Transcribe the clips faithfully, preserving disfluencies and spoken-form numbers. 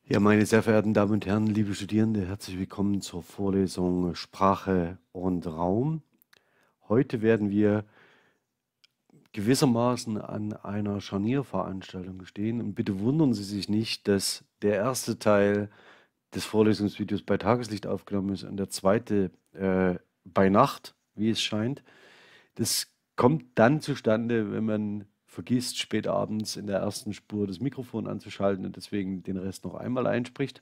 Ja, meine sehr verehrten Damen und Herren, liebe Studierende, herzlich willkommen zur Vorlesung Sprache und Raum. Heute werden wir gewissermaßen an einer Scharnierveranstaltung stehen. Und bitte wundern Sie sich nicht, dass der erste Teil des Vorlesungsvideos bei Tageslicht aufgenommen ist und der zweite äh, bei Nacht, wie es scheint. Das kommt dann zustande, wenn man vergisst, spät abends in der ersten Spur das Mikrofon anzuschalten und deswegen den Rest noch einmal einspricht.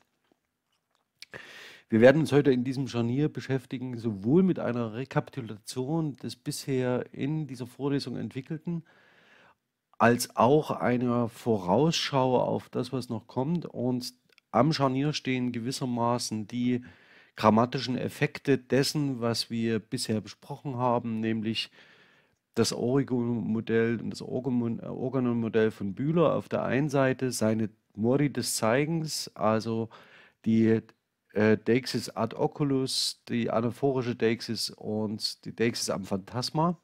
Wir werden uns heute in diesem Scharnier beschäftigen, sowohl mit einer Rekapitulation des bisher in dieser Vorlesung Entwickelten, als auch einer Vorausschau auf das, was noch kommt. Und am Scharnier stehen gewissermaßen die grammatischen Effekte dessen, was wir bisher besprochen haben, nämlich das Origo-Modell und das Organon-Modell von Bühler auf der einen Seite, seine Modi des Zeigens, also die äh, Deixis ad oculus, die anaphorische Deixis und die Deixis am Phantasma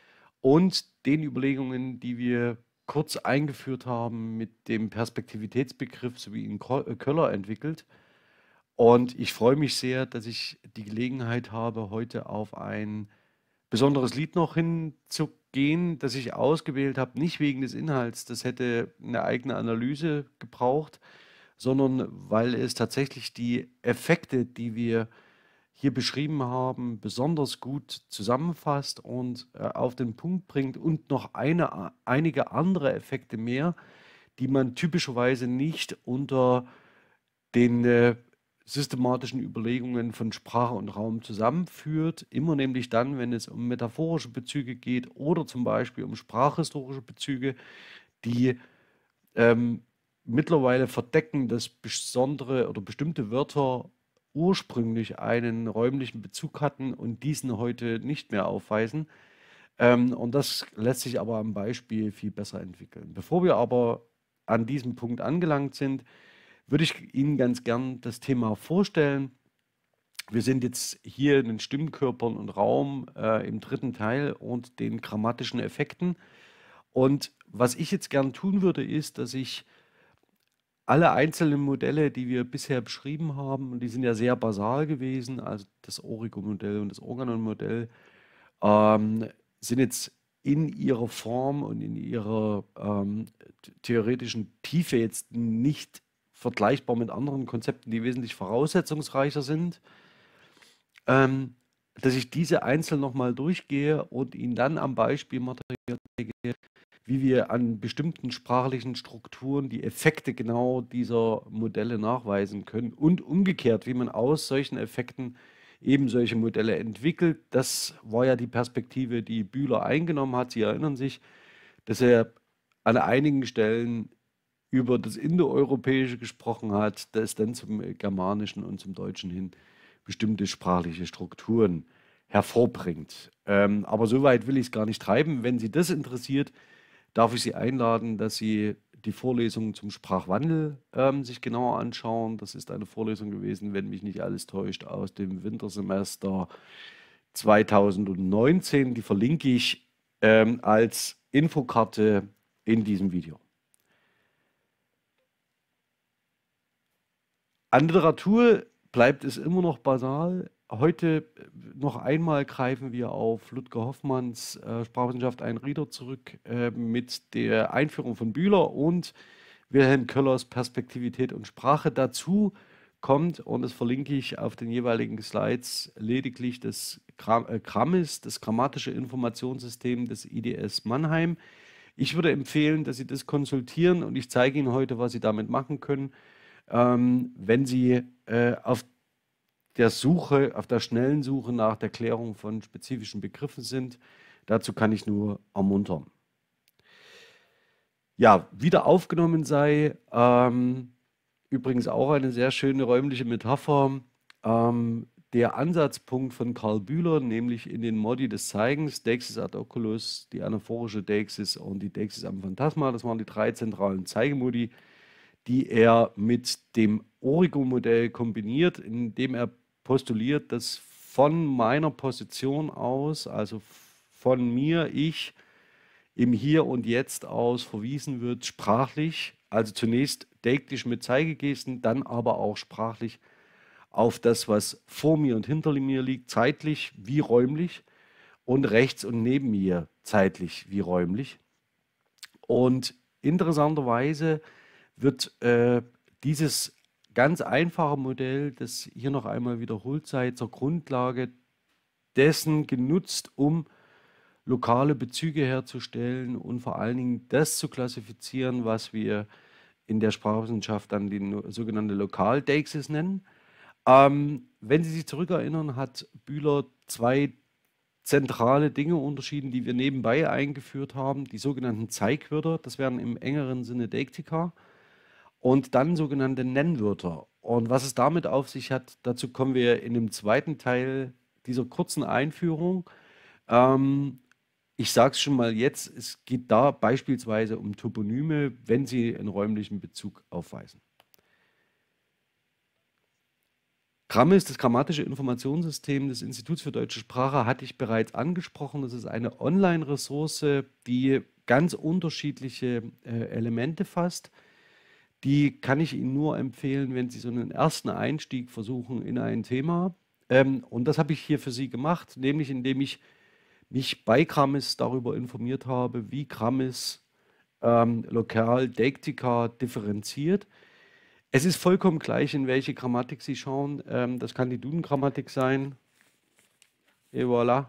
und den Überlegungen, die wir kurz eingeführt haben mit dem Perspektivitätsbegriff, so wie ihn Ko- äh, Köller entwickelt. Und ich freue mich sehr, dass ich die Gelegenheit habe, heute auf ein besonderes Lied noch hinzugehen, das ich ausgewählt habe, nicht wegen des Inhalts, das hätte eine eigene Analyse gebraucht, sondern weil es tatsächlich die Effekte, die wir hier beschrieben haben, besonders gut zusammenfasst und äh, auf den Punkt bringt und noch eine, einige andere Effekte mehr, die man typischerweise nicht unter den äh, systematischen Überlegungen von Sprache und Raum zusammenführt. Immer nämlich dann, wenn es um metaphorische Bezüge geht oder zum Beispiel um sprachhistorische Bezüge, die ähm, mittlerweile verdecken, dass besondere oder bestimmte Wörter ursprünglich einen räumlichen Bezug hatten und diesen heute nicht mehr aufweisen. Ähm, und das lässt sich aber am Beispiel viel besser entwickeln. Bevor wir aber an diesem Punkt angelangt sind, würde ich Ihnen ganz gern das Thema vorstellen. Wir sind jetzt hier in den Stimmkörpern und Raum äh, im dritten Teil und den grammatischen Effekten. Und was ich jetzt gern tun würde, ist, dass ich alle einzelnen Modelle, die wir bisher beschrieben haben, und die sind ja sehr basal gewesen, also das Origo-Modell und das Organon-Modell, ähm, sind jetzt in ihrer Form und in ihrer ähm, th- theoretischen Tiefe jetzt nicht vergleichbar mit anderen Konzepten, die wesentlich voraussetzungsreicher sind, ähm, dass ich diese einzeln nochmal durchgehe und Ihnen dann am Beispiel Material zeige, wie wir an bestimmten sprachlichen Strukturen die Effekte genau dieser Modelle nachweisen können und umgekehrt, wie man aus solchen Effekten eben solche Modelle entwickelt. Das war ja die Perspektive, die Bühler eingenommen hat. Sie erinnern sich, dass er an einigen Stellen über das Indoeuropäische gesprochen hat, das dann zum Germanischen und zum Deutschen hin bestimmte sprachliche Strukturen hervorbringt. Ähm, aber so weit will ich es gar nicht treiben. Wenn Sie das interessiert, darf ich Sie einladen, dass Sie die Vorlesung zum Sprachwandel ähm, sich genauer anschauen. Das ist eine Vorlesung gewesen, wenn mich nicht alles täuscht, aus dem Wintersemester zweitausendneunzehn. Die verlinke ich ähm, als Infokarte in diesem Video. An Literatur bleibt es immer noch basal. Heute äh, noch einmal greifen wir auf Ludger Hoffmanns äh, Sprachwissenschaft ein Rieder zurück äh, mit der Einführung von Bühler und Wilhelm Köllers Perspektivität und Sprache. Dazu kommt, und das verlinke ich auf den jeweiligen Slides, lediglich das Gram äh, Grammis, das grammatische Informationssystem des I D S Mannheim. Ich würde empfehlen, dass Sie das konsultieren und ich zeige Ihnen heute, was Sie damit machen können, ähm, wenn Sie äh, auf der Suche, auf der schnellen Suche nach der Klärung von spezifischen Begriffen sind. Dazu kann ich nur ermuntern. Ja, wieder aufgenommen sei, ähm, übrigens auch eine sehr schöne räumliche Metapher, ähm, der Ansatzpunkt von Karl Bühler, nämlich in den Modi des Zeigens, Deixis ad oculus, die anaphorische Deixis und die Deixis am Phantasma, das waren die drei zentralen Zeigemodi, die er mit dem Origo-Modell kombiniert, indem er postuliert, dass von meiner Position aus, also von mir, ich, im Hier und Jetzt aus verwiesen wird, sprachlich, also zunächst deiktisch mit Zeigegesten, dann aber auch sprachlich auf das, was vor mir und hinter mir liegt, zeitlich wie räumlich und rechts und neben mir zeitlich wie räumlich. Und interessanterweise wird äh, dieses ganz einfache Modell, das hier noch einmal wiederholt sei, zur Grundlage dessen genutzt, um lokale Bezüge herzustellen und vor allen Dingen das zu klassifizieren, was wir in der Sprachwissenschaft dann die no- sogenannte Lokaldeixis nennen. Ähm, wenn Sie sich zurückerinnern, hat Bühler zwei zentrale Dinge unterschieden, die wir nebenbei eingeführt haben. Die sogenannten Zeigwörter, das wären im engeren Sinne Deiktika, und dann sogenannte Nennwörter. Und was es damit auf sich hat, dazu kommen wir in dem zweiten Teil dieser kurzen Einführung. Ähm, ich sage es schon mal jetzt, es geht da beispielsweise um Toponyme, wenn sie einen räumlichen Bezug aufweisen. Grammis, das grammatische Informationssystem des Instituts für deutsche Sprache, hatte ich bereits angesprochen. Das ist eine Online-Ressource, die ganz unterschiedliche äh, Elemente fasst. Die kann ich Ihnen nur empfehlen, wenn Sie so einen ersten Einstieg versuchen in ein Thema. Ähm, und das habe ich hier für Sie gemacht, nämlich indem ich mich bei Grammis darüber informiert habe, wie Grammis ähm, lokal Deiktika differenziert. Es ist vollkommen gleich, in welche Grammatik Sie schauen. Ähm, das kann die Duden-Grammatik sein. Et voilà.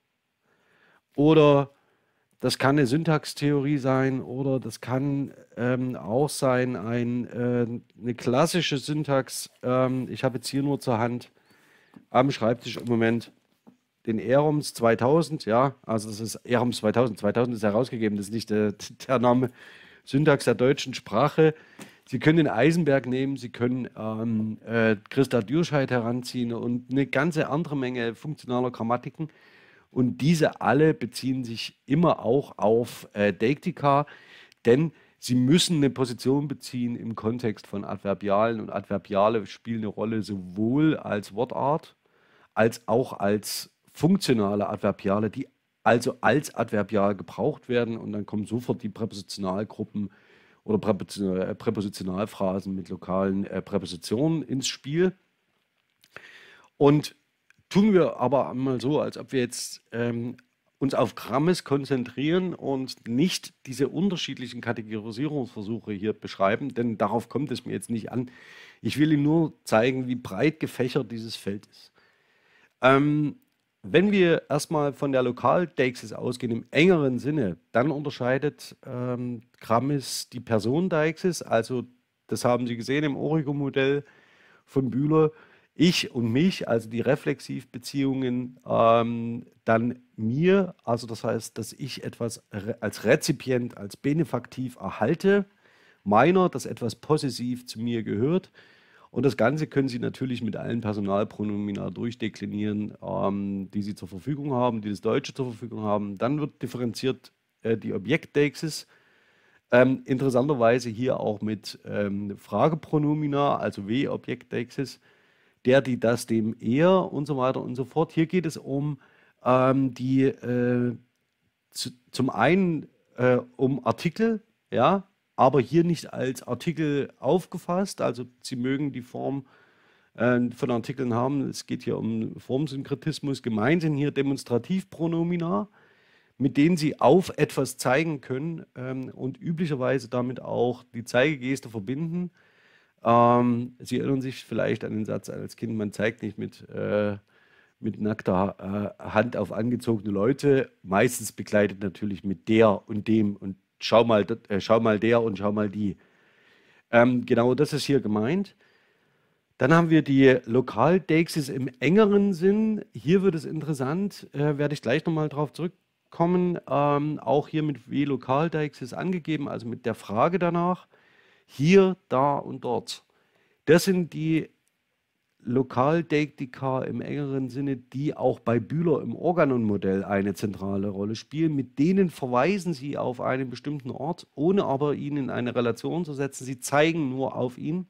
Oder das kann eine Syntaxtheorie sein. Oder das kann ähm, auch sein ein, äh, eine klassische Syntax. Ähm, ich habe jetzt hier nur zur Hand am Schreibtisch im Moment den Eroms zweitausend. Ja, also das ist Eroms zweitausend. zweitausend ist herausgegeben. Das ist nicht der, der Name Syntax der deutschen Sprache. Sie können den Eisenberg nehmen, Sie können ähm, äh, Christa Dürscheid heranziehen und eine ganze andere Menge funktionaler Grammatiken. Und diese alle beziehen sich immer auch auf äh, Deiktika, denn sie müssen eine Position beziehen im Kontext von Adverbialen. Und Adverbiale spielen eine Rolle sowohl als Wortart als auch als funktionale Adverbiale, die also als Adverbial gebraucht werden. Und dann kommen sofort die Präpositionalgruppen oder Präposition- äh, Präpositionalphrasen mit lokalen äh, Präpositionen ins Spiel. Und tun wir aber einmal so, als ob wir jetzt ähm, uns auf Grammis konzentrieren und nicht diese unterschiedlichen Kategorisierungsversuche hier beschreiben, denn darauf kommt es mir jetzt nicht an. Ich will Ihnen nur zeigen, wie breit gefächert dieses Feld ist. Ähm, wenn wir erstmal von der Lokaldeixis ausgehen, im engeren Sinne, dann unterscheidet ähm, Grammis die Personendeixis, also das haben Sie gesehen im Origo-Modell von Bühler, ich und mich, also die Reflexivbeziehungen, ähm, dann mir, also das heißt, dass ich etwas re als Rezipient, als Benefaktiv erhalte, meiner, dass etwas possessiv zu mir gehört. Und das Ganze können Sie natürlich mit allen Personalpronomina durchdeklinieren, ähm, die Sie zur Verfügung haben, die das Deutsche zur Verfügung haben. Dann wird differenziert äh, die Objektdeixis. Ähm, interessanterweise hier auch mit ähm, Fragepronomina, also W-Objektdeixis, der, die, das, dem, er und so weiter und so fort. Hier geht es um ähm, die, äh, zu, zum einen äh, um Artikel, ja, aber hier nicht als Artikel aufgefasst. Also Sie mögen die Form äh, von Artikeln haben. Es geht hier um Formsynkretismus. Gemeint sind hier Demonstrativpronomina, mit denen Sie auf etwas zeigen können ähm, und üblicherweise damit auch die Zeigegeste verbinden. Ähm, Sie erinnern sich vielleicht an den Satz als Kind, man zeigt nicht mit, äh, mit nackter äh, Hand auf angezogene Leute, meistens begleitet natürlich mit der und dem und schau mal, dat- äh, schau mal der und schau mal die. Ähm, genau das ist hier gemeint. Dann haben wir die Lokaldeixis im engeren Sinn. Hier wird es interessant, äh, werde ich gleich nochmal drauf zurückkommen. Ähm, auch hier mit W-Lokaldeixis angegeben, also mit der Frage danach. Hier, da und dort. Das sind die Lokaldeiktika im engeren Sinne, die auch bei Bühler im Organon-Modell eine zentrale Rolle spielen. Mit denen verweisen Sie auf einen bestimmten Ort, ohne aber ihn in eine Relation zu setzen. Sie zeigen nur auf ihn.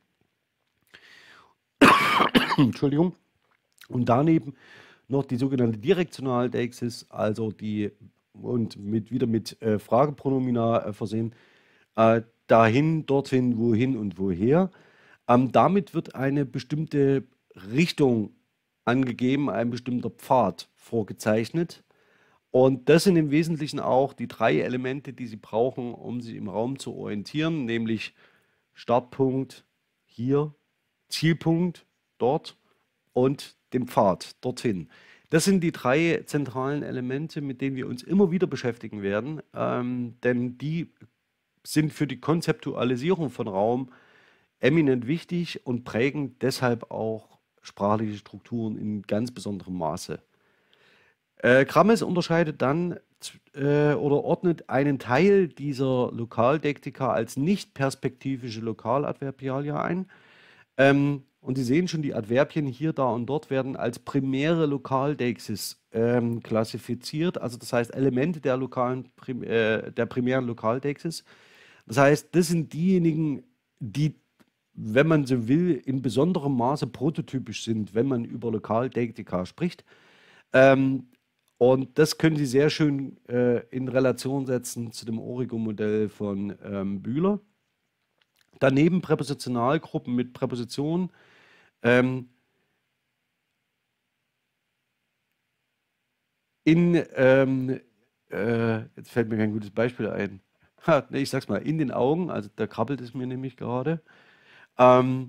Entschuldigung. Und daneben noch die sogenannte Direktionaldeixis, also die und mit, wieder mit äh, Fragepronomina äh, versehen, äh, dahin, dorthin, wohin und woher. Ähm, damit wird eine bestimmte Richtung angegeben, ein bestimmter Pfad vorgezeichnet. Und das sind im Wesentlichen auch die drei Elemente, die Sie brauchen, um sich im Raum zu orientieren, nämlich Startpunkt hier, Zielpunkt dort und den Pfad dorthin. Das sind die drei zentralen Elemente, mit denen wir uns immer wieder beschäftigen werden, ähm, denn die sind für die Konzeptualisierung von Raum eminent wichtig und prägen deshalb auch sprachliche Strukturen in ganz besonderem Maße. Äh, Krammes unterscheidet dann äh, oder ordnet einen Teil dieser Lokaldektika als nicht perspektivische Lokaladverbialia ein. Ähm, und Sie sehen schon, die Adverbien hier, da und dort werden als primäre Lokaldeixis ähm, klassifiziert, also das heißt Elemente der, lokalen, prim, äh, der primären Lokaldeixis. Das heißt, das sind diejenigen, die, wenn man so will, in besonderem Maße prototypisch sind, wenn man über Lokaldektika spricht. Ähm, und das können Sie sehr schön äh, in Relation setzen zu dem Origo-Modell von ähm, Bühler. Daneben Präpositionalgruppen mit Präpositionen. Ähm, in, ähm, äh, jetzt fällt mir kein gutes Beispiel ein. Ha, nee, ich sag's mal, in den Augen, also da krabbelt es mir nämlich gerade. Ähm,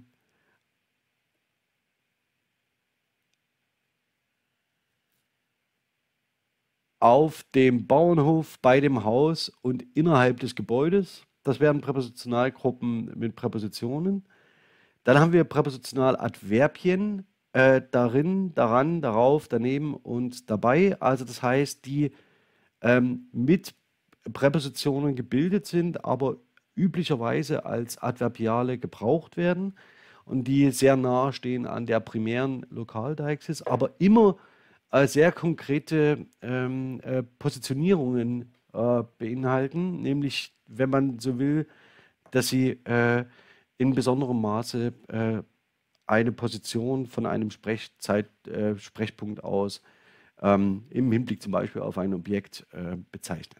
auf dem Bauernhof, bei dem Haus und innerhalb des Gebäudes. Das wären Präpositionalgruppen mit Präpositionen. Dann haben wir Präpositionaladverbien äh, darin, daran, darauf, daneben und dabei. Also das heißt, die ähm, mit Präpositionen gebildet sind, aber üblicherweise als Adverbiale gebraucht werden und die sehr nahe stehen an der primären Lokaldeixis, aber immer äh, sehr konkrete ähm, äh, Positionierungen äh, beinhalten, nämlich, wenn man so will, dass sie äh, in besonderem Maße äh, eine Position von einem Sprechzeit, äh, Sprechpunkt aus ähm, im Hinblick zum Beispiel auf ein Objekt äh, bezeichnen.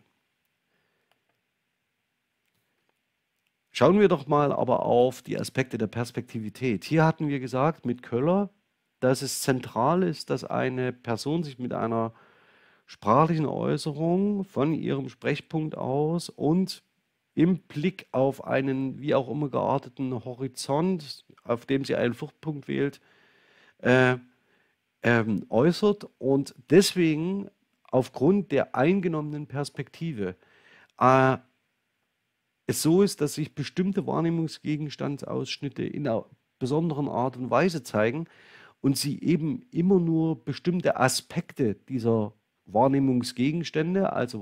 Schauen wir doch mal aber auf die Aspekte der Perspektivität. Hier hatten wir gesagt mit Köller, dass es zentral ist, dass eine Person sich mit einer sprachlichen Äußerung von ihrem Sprechpunkt aus und im Blick auf einen wie auch immer gearteten Horizont, auf dem sie einen Fluchtpunkt wählt, äh, ähm, äußert und deswegen aufgrund der eingenommenen Perspektive äh, es so ist, dass sich bestimmte Wahrnehmungsgegenstandsausschnitte in einer besonderen Art und Weise zeigen und sie eben immer nur bestimmte Aspekte dieser Wahrnehmungsgegenstände, also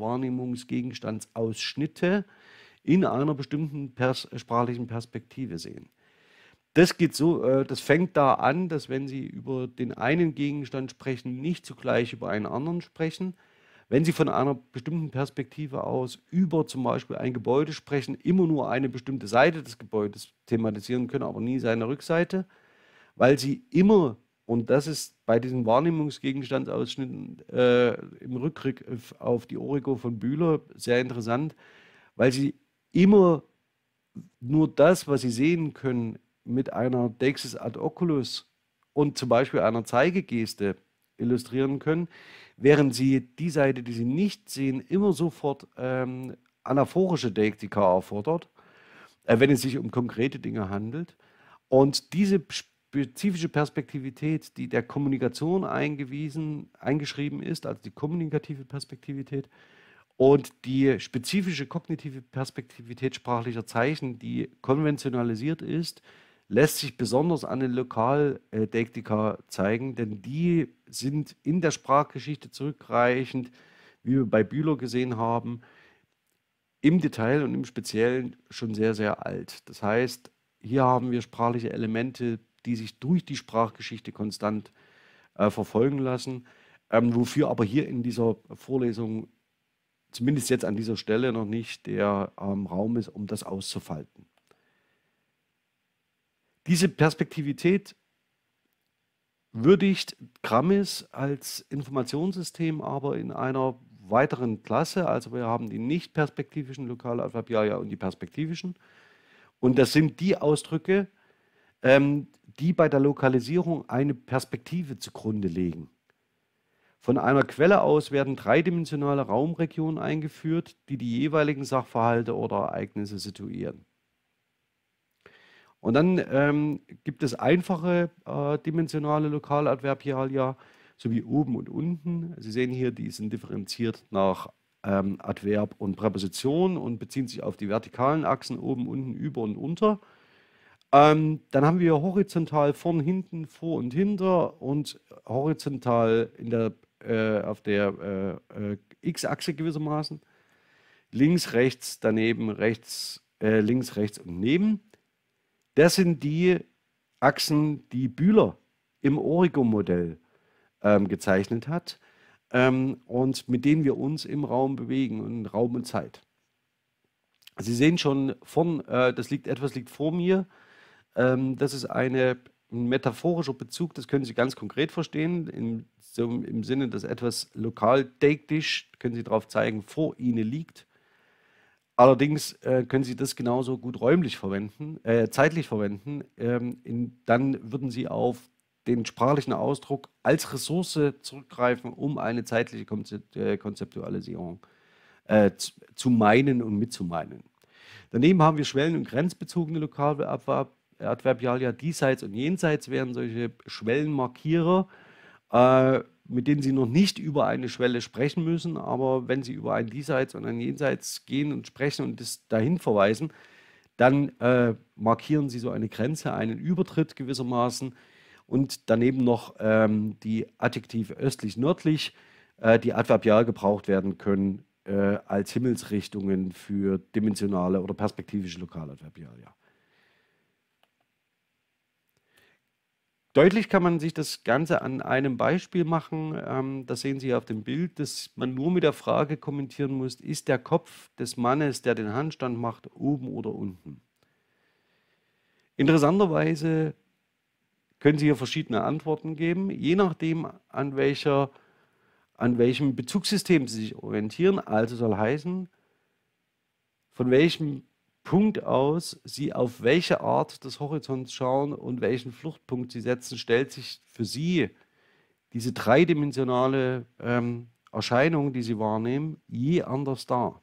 Wahrnehmungsgegenstandsausschnitte, in einer bestimmten pers sprachlichen Perspektive sehen. Das geht so, äh, das fängt da an, dass wenn Sie über den einen Gegenstand sprechen, nicht zugleich über einen anderen sprechen. Wenn Sie von einer bestimmten Perspektive aus über zum Beispiel ein Gebäude sprechen, immer nur eine bestimmte Seite des Gebäudes thematisieren können, aber nie seine Rückseite, weil Sie immer, und das ist bei diesen Wahrnehmungsgegenstandsausschnitten äh, im Rückgriff auf die Origo von Bühler sehr interessant, weil Sie immer nur das, was Sie sehen können, mit einer Deixis ad oculus und zum Beispiel einer Zeigegeste illustrieren können, während Sie die Seite, die Sie nicht sehen, immer sofort ähm, anaphorische Deiktika erfordert, äh, wenn es sich um konkrete Dinge handelt. Und diese spezifische Perspektivität, die der Kommunikation eingewiesen, eingeschrieben ist, also die kommunikative Perspektivität, und die spezifische kognitive Perspektivität sprachlicher Zeichen, die konventionalisiert ist, lässt sich besonders an den Lokaldeiktika zeigen, denn die sind in der Sprachgeschichte zurückreichend, wie wir bei Bühler gesehen haben, im Detail und im Speziellen schon sehr, sehr alt. Das heißt, hier haben wir sprachliche Elemente, die sich durch die Sprachgeschichte konstant äh, verfolgen lassen, ähm, wofür aber hier in dieser Vorlesung zumindest jetzt an dieser Stelle noch nicht der ähm, Raum ist, um das auszufalten. Diese Perspektivität würdigt Grammis als Informationssystem aber in einer weiteren Klasse. Also wir haben die nicht perspektivischen Lokaladverbialia und die perspektivischen. Und das sind die Ausdrücke, ähm, die bei der Lokalisierung eine Perspektive zugrunde legen. Von einer Quelle aus werden dreidimensionale Raumregionen eingeführt, die die jeweiligen Sachverhalte oder Ereignisse situieren. Und dann ähm, gibt es einfache äh, dimensionale Lokaladverbialia, sowie oben und unten. Sie sehen hier, die sind differenziert nach ähm, Adverb und Präposition und beziehen sich auf die vertikalen Achsen oben, unten, über und unter. Ähm, dann haben wir horizontal vorn, hinten, vor und hinter und horizontal in der, äh, auf der äh, äh, X-Achse gewissermaßen. Links, rechts, daneben, rechts, äh, links, rechts und neben. Das sind die Achsen, die Bühler im Origo-Modell ähm, gezeichnet hat ähm, und mit denen wir uns im Raum bewegen, in Raum und Zeit. Sie sehen schon, vorn, äh, das liegt, etwas liegt vor mir. Ähm, das ist eine, ein metaphorischer Bezug, das können Sie ganz konkret verstehen, im, so im Sinne, dass etwas lokal deiktisch, können Sie darauf zeigen, vor Ihnen liegt. Allerdings äh, können Sie das genauso gut räumlich verwenden, äh, zeitlich verwenden. Ähm, in, dann würden Sie auf den sprachlichen Ausdruck als Ressource zurückgreifen, um eine zeitliche Konzept, äh, Konzeptualisierung äh, zu, zu meinen und mitzumeinen. Daneben haben wir schwellen- und grenzbezogene Lokaladverbialia. Diesseits und jenseits wären solche Schwellenmarkierer, äh, mit denen Sie noch nicht über eine Schwelle sprechen müssen, aber wenn Sie über ein Diesseits und ein Jenseits gehen und sprechen und das dahin verweisen, dann äh, markieren Sie so eine Grenze, einen Übertritt gewissermaßen und daneben noch ähm, die Adjektive östlich-nördlich, äh, die adverbial gebraucht werden können äh, als Himmelsrichtungen für dimensionale oder perspektivische Lokaladverbialia. Deutlich kann man sich das Ganze an einem Beispiel machen. Ähm, das sehen Sie auf dem Bild, dass man nur mit der Frage kommentieren muss, ist der Kopf des Mannes, der den Handstand macht, oben oder unten? Interessanterweise können Sie hier verschiedene Antworten geben, je nachdem, an, welcher, an welchem Bezugssystem Sie sich orientieren. Also soll heißen, von welchem Punkt aus Sie auf welche Art des Horizonts schauen und welchen Fluchtpunkt Sie setzen, stellt sich für Sie diese dreidimensionale ähm, Erscheinung, die Sie wahrnehmen, je anders dar.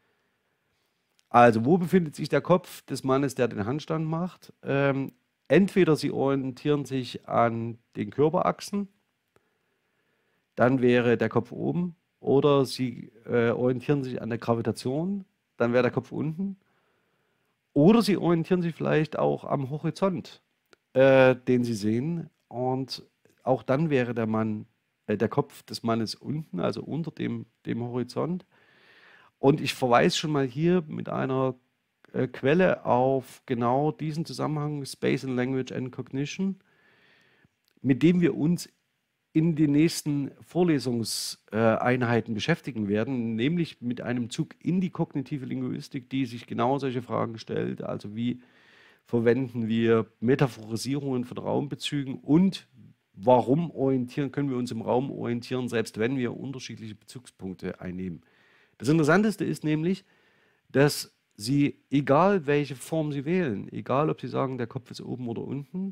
Also, wo befindet sich der Kopf des Mannes, der den Handstand macht? Ähm, entweder Sie orientieren sich an den Körperachsen, dann wäre der Kopf oben, oder Sie äh, orientieren sich an der Gravitation, dann wäre der Kopf unten. Oder Sie orientieren sich vielleicht auch am Horizont, äh, den Sie sehen. Und auch dann wäre der Mann, äh, der Kopf des Mannes unten, also unter dem, dem Horizont. Und ich verweise schon mal hier mit einer äh, Quelle auf genau diesen Zusammenhang Space and Language and Cognition, mit dem wir uns in den nächsten Vorlesungseinheiten beschäftigen werden, nämlich mit einem Zug in die kognitive Linguistik, die sich genau solche Fragen stellt, also wie verwenden wir Metaphorisierungen von Raumbezügen und warum orientieren, können wir uns im Raum orientieren, selbst wenn wir unterschiedliche Bezugspunkte einnehmen. Das Interessanteste ist nämlich, dass Sie, egal welche Form Sie wählen, egal ob Sie sagen, der Kopf ist oben oder unten,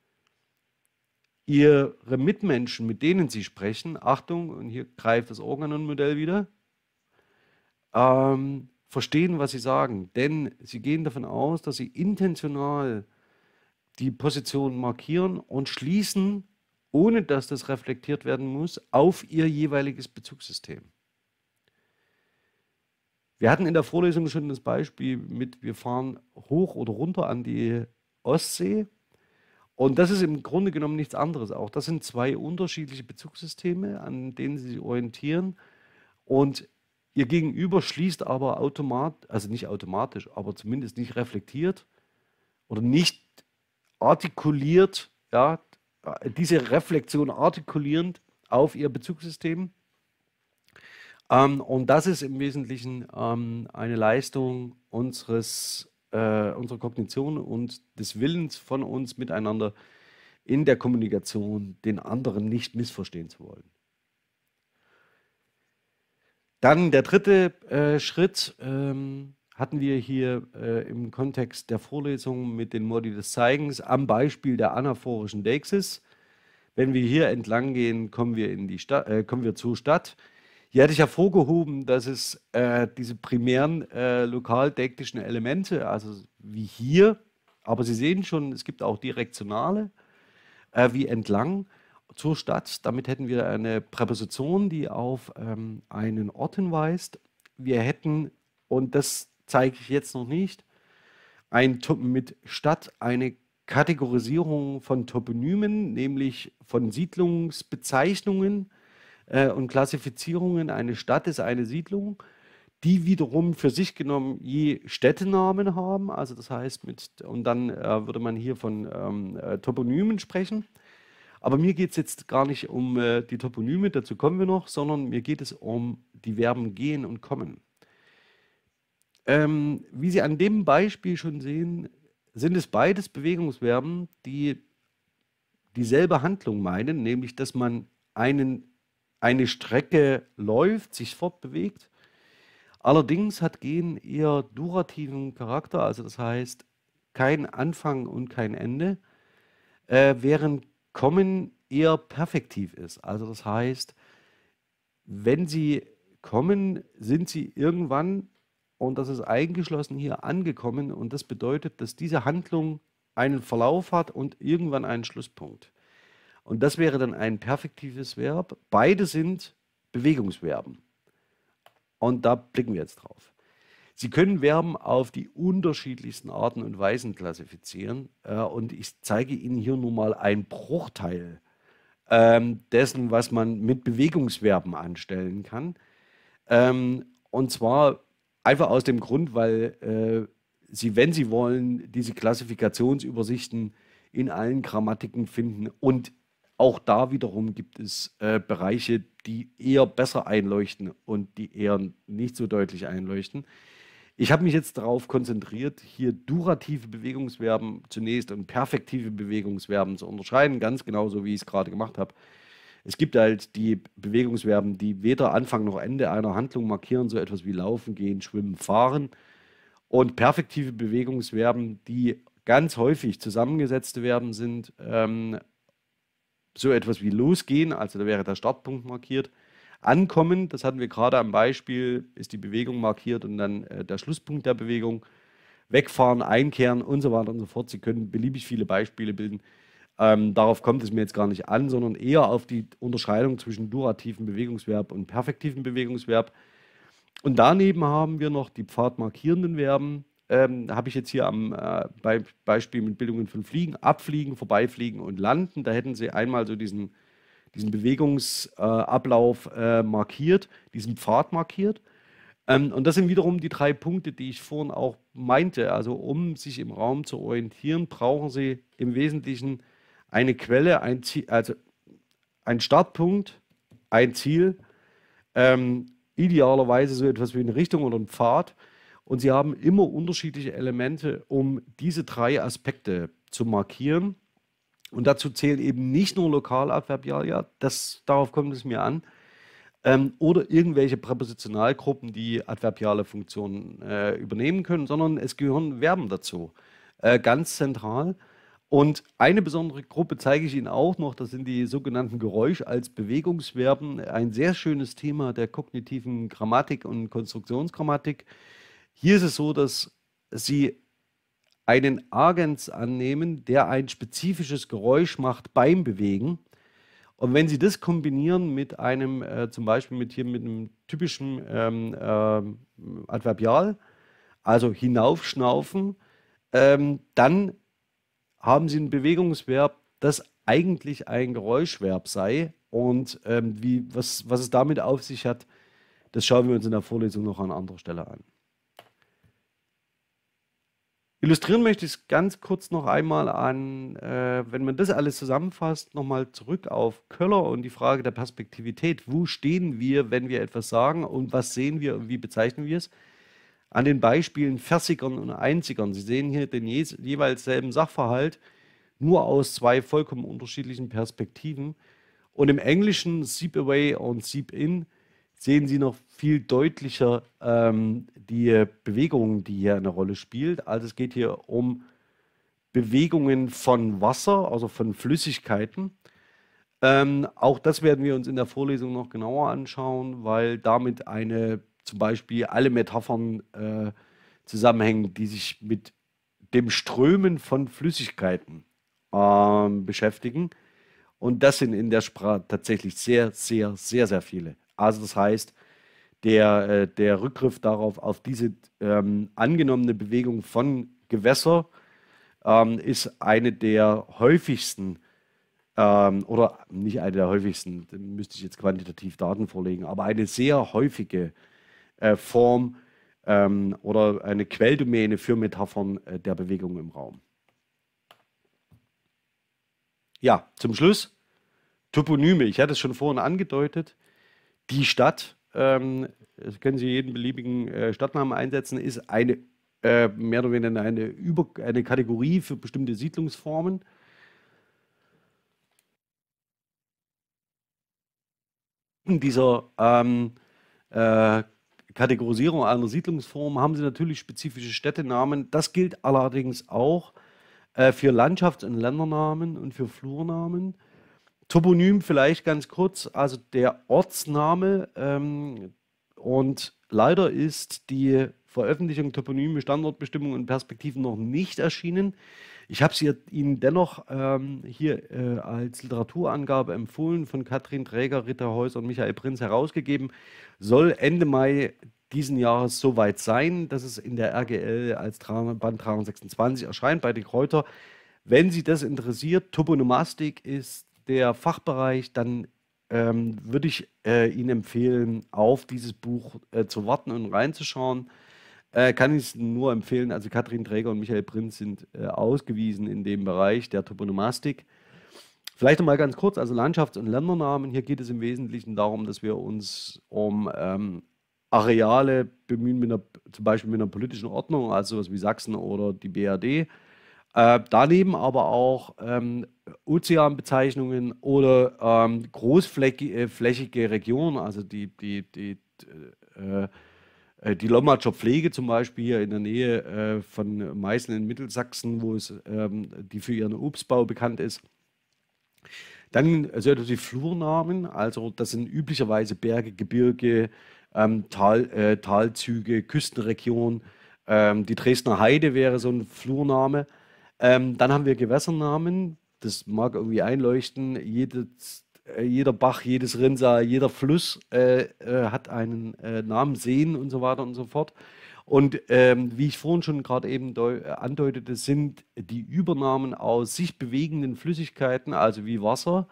Ihre Mitmenschen, mit denen Sie sprechen, Achtung, und hier greift das Organon-Modell wieder, ähm, verstehen, was Sie sagen. Denn Sie gehen davon aus, dass Sie intentional die Position markieren und schließen, ohne dass das reflektiert werden muss, auf Ihr jeweiliges Bezugssystem. Wir hatten in der Vorlesung schon das Beispiel mit, wir fahren hoch oder runter an die Ostsee. Und das ist im Grunde genommen nichts anderes auch. Das sind zwei unterschiedliche Bezugssysteme, an denen Sie sich orientieren. Und Ihr Gegenüber schließt aber automatisch, also nicht automatisch, aber zumindest nicht reflektiert oder nicht artikuliert, ja, diese Reflexion artikulierend auf Ihr Bezugssystem. Ähm, und das ist im Wesentlichen ähm, eine Leistung unseres, äh, unserer Kognition und des Willens von uns miteinander in der Kommunikation, den anderen nicht missverstehen zu wollen. Dann der dritte äh, Schritt ähm, hatten wir hier äh, im Kontext der Vorlesung mit den Modi des Zeigens am Beispiel der anaphorischen Deixis. Wenn wir hier entlang gehen, kommen wir, in die Stadt, äh, kommen wir zur Stadt. Hier hatte ich hervorgehoben, dass es äh, diese primären äh, lokaldektischen Elemente, also wie hier, aber Sie sehen schon, es gibt auch direktionale, äh, wie entlang zur Stadt. Damit hätten wir eine Präposition, die auf ähm, einen Ort hinweist. Wir hätten, und das zeige ich jetzt noch nicht, ein, mit Stadt eine Kategorisierung von Toponymen, nämlich von Siedlungsbezeichnungen äh, und Klassifizierungen. Eine Stadt ist eine Siedlung, die wiederum für sich genommen je Städtenamen haben. Also das heißt, mit, und dann äh, würde man hier von ähm, äh, Toponymen sprechen. Aber mir geht es jetzt gar nicht um äh, die Toponyme, dazu kommen wir noch, sondern mir geht es um die Verben gehen und kommen. Ähm, wie Sie an dem Beispiel schon sehen, sind es beides Bewegungsverben, die dieselbe Handlung meinen, nämlich dass man einen, eine Strecke läuft, sich fortbewegt. Allerdings hat gehen eher durativen Charakter, also das heißt kein Anfang und kein Ende, äh, während kommen eher perfektiv ist. Also das heißt, wenn Sie kommen, sind Sie irgendwann, und das ist eingeschlossen, hier angekommen, und das bedeutet, dass diese Handlung einen Verlauf hat und irgendwann einen Schlusspunkt. Und das wäre dann ein perfektives Verb. Beide sind Bewegungsverben. Und da blicken wir jetzt drauf. Sie können Verben auf die unterschiedlichsten Arten und Weisen klassifizieren. Äh, und ich zeige Ihnen hier nur mal einen Bruchteil ähm, dessen, was man mit Bewegungsverben anstellen kann. Ähm, und zwar einfach aus dem Grund, weil äh, Sie, wenn Sie wollen, diese Klassifikationsübersichten in allen Grammatiken finden. Und auch da wiederum gibt es äh, Bereiche, die eher besser einleuchten und die eher nicht so deutlich einleuchten. Ich habe mich jetzt darauf konzentriert, hier durative Bewegungsverben zunächst und perfektive Bewegungsverben zu unterscheiden, ganz genauso wie ich es gerade gemacht habe. Es gibt halt die Bewegungsverben, die weder Anfang noch Ende einer Handlung markieren, so etwas wie laufen, gehen, schwimmen, fahren. Und perfektive Bewegungsverben, die ganz häufig zusammengesetzte Verben sind, ähm, so etwas wie losgehen, also da wäre der Startpunkt markiert. Ankommen, das hatten wir gerade am Beispiel, ist die Bewegung markiert und dann äh, der Schlusspunkt der Bewegung. Wegfahren, einkehren und so weiter und so fort. Sie können beliebig viele Beispiele bilden. Ähm, darauf kommt es mir jetzt gar nicht an, sondern eher auf die Unterscheidung zwischen durativen Bewegungsverb und perfektiven Bewegungsverb. Und daneben haben wir noch die pfadmarkierenden Verben. Ähm, habe ich jetzt hier am äh, Be Beispiel mit Bildungen von Fliegen, Abfliegen, Vorbeifliegen und Landen. Da hätten Sie einmal so diesen, diesen Bewegungsablauf äh, äh, markiert, diesen Pfad markiert. Ähm, und das sind wiederum die drei Punkte, die ich vorhin auch meinte. Also um sich im Raum zu orientieren, brauchen Sie im Wesentlichen eine Quelle, ein Ziel, also ein Startpunkt, ein Ziel, ähm, idealerweise so etwas wie eine Richtung oder ein Pfad. Und Sie haben immer unterschiedliche Elemente, um diese drei Aspekte zu markieren. Und dazu zählen eben nicht nur Lokaladverbialia, das, darauf kommt es mir an, ähm, oder irgendwelche Präpositionalgruppen, die adverbiale Funktionen äh, übernehmen können, sondern es gehören Verben dazu, äh, ganz zentral. Und eine besondere Gruppe zeige ich Ihnen auch noch, das sind die sogenannten Geräusch- als Bewegungsverben, ein sehr schönes Thema der kognitiven Grammatik und Konstruktionsgrammatik. Hier ist es so, dass Sie einen Agens annehmen, der ein spezifisches Geräusch macht beim Bewegen. Und wenn Sie das kombinieren mit einem, äh, zum Beispiel mit hier mit einem typischen ähm, ähm, Adverbial, also hinaufschnaufen, ähm, dann haben Sie ein Bewegungsverb, das eigentlich ein Geräuschverb sei. Und ähm, wie, was, was es damit auf sich hat, das schauen wir uns in der Vorlesung noch an anderer Stelle an. Illustrieren möchte ich es ganz kurz noch einmal an, äh, wenn man das alles zusammenfasst, nochmal zurück auf Köller und die Frage der Perspektivität. Wo stehen wir, wenn wir etwas sagen und was sehen wir und wie bezeichnen wir es? An den Beispielen Versigern und Einzigern. Sie sehen hier den je jeweils selben Sachverhalt, nur aus zwei vollkommen unterschiedlichen Perspektiven. Und im Englischen Seep Away und Seep In sehen Sie noch viel deutlicher ähm, die Bewegung, die hier eine Rolle spielt. Also es geht hier um Bewegungen von Wasser, also von Flüssigkeiten. Ähm, auch das werden wir uns in der Vorlesung noch genauer anschauen, weil damit eine zum Beispiel alle Metaphern äh, zusammenhängen, die sich mit dem Strömen von Flüssigkeiten ähm, beschäftigen. Und das sind in der Sprache tatsächlich sehr, sehr, sehr, sehr viele. Also das heißt, der, äh, der Rückgriff darauf, auf diese ähm, angenommene Bewegung von Gewässer, ähm, ist eine der häufigsten, ähm, oder nicht eine der häufigsten, da müsste ich jetzt quantitativ Daten vorlegen, aber eine sehr häufige äh, Form ähm, oder eine Quelldomäne für Metaphern äh, der Bewegung im Raum. Ja, zum Schluss Toponyme. Ich hatte es schon vorhin angedeutet. Die Stadt, ähm, das können Sie jeden beliebigen äh, Stadtnamen einsetzen, ist eine äh, mehr oder weniger eine, Über eine Kategorie für bestimmte Siedlungsformen. In dieser ähm, äh, Kategorisierung einer Siedlungsform haben Sie natürlich spezifische Städtenamen. Das gilt allerdings auch äh, für Landschafts- und Ländernamen und für Flurnamen. Toponym vielleicht ganz kurz, also der Ortsname, ähm, und leider ist die Veröffentlichung Toponyme, Standortbestimmungen und Perspektiven noch nicht erschienen. Ich habe sie Ihnen dennoch ähm, hier äh, als Literaturangabe empfohlen, von Katrin Träger, Ritter Häuser und Michael Prinz herausgegeben. Soll Ende Mai diesen Jahres soweit sein, dass es in der R G L als Band dreihundertsechsundzwanzig erscheint bei den Kräuter. Wenn Sie das interessiert, Toponomastik ist der Fachbereich, dann ähm, würde ich äh, Ihnen empfehlen, auf dieses Buch äh, zu warten und reinzuschauen. Äh, kann ich es nur empfehlen. Also Katrin Träger und Michael Prinz sind äh, ausgewiesen in dem Bereich der Toponomastik. Vielleicht noch mal ganz kurz, also Landschafts- und Ländernamen. Hier geht es im Wesentlichen darum, dass wir uns um ähm, Areale bemühen, mit einer, zum Beispiel mit einer politischen Ordnung, also sowas wie Sachsen oder die B R D. Äh, daneben aber auch ähm, Ozeanbezeichnungen oder ähm, großflächige Regionen, also die, die, die, äh, äh, die Lommatscher Pflege zum Beispiel hier in der Nähe äh, von Meißen in Mittelsachsen, wo es ähm, die für ihren Obstbau bekannt ist. Dann also die Flurnamen, also das sind üblicherweise Berge, Gebirge, ähm, Tal, äh, Talzüge, Küstenregion. Ähm, die Dresdner Heide wäre so ein Flurname. Ähm, dann haben wir Gewässernamen, das mag irgendwie einleuchten. Jedes, äh, jeder Bach, jedes Rinnsal, jeder Fluss äh, äh, hat einen äh, Namen, Seen und so weiter und so fort. Und ähm, wie ich vorhin schon gerade eben deu- äh, andeutete, sind die Übernahmen aus sich bewegenden Flüssigkeiten, also wie Wasser,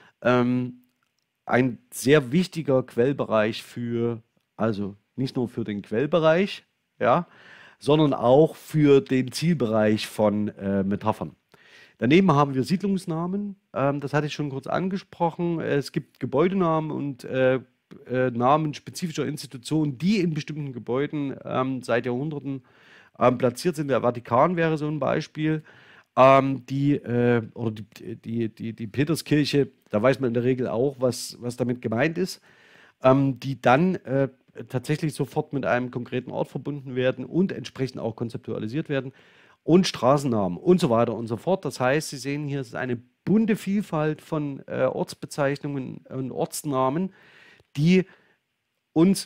ähm, ein sehr wichtiger Quellbereich für, also nicht nur für den Quellbereich, ja, sondern auch für den Zielbereich von äh, Metaphern. Daneben haben wir Siedlungsnamen, ähm, das hatte ich schon kurz angesprochen. Es gibt Gebäudenamen und äh, äh, Namen spezifischer Institutionen, die in bestimmten Gebäuden ähm, seit Jahrhunderten ähm, platziert sind. Der Vatikan wäre so ein Beispiel. Ähm, die, äh, oder die, die, die, die Peterskirche, da weiß man in der Regel auch, was, was damit gemeint ist, ähm, die dann äh, tatsächlich sofort mit einem konkreten Ort verbunden werden und entsprechend auch konzeptualisiert werden und Straßennamen und so weiter und so fort. Das heißt, Sie sehen hier, es ist eine bunte Vielfalt von äh, Ortsbezeichnungen und Ortsnamen, die uns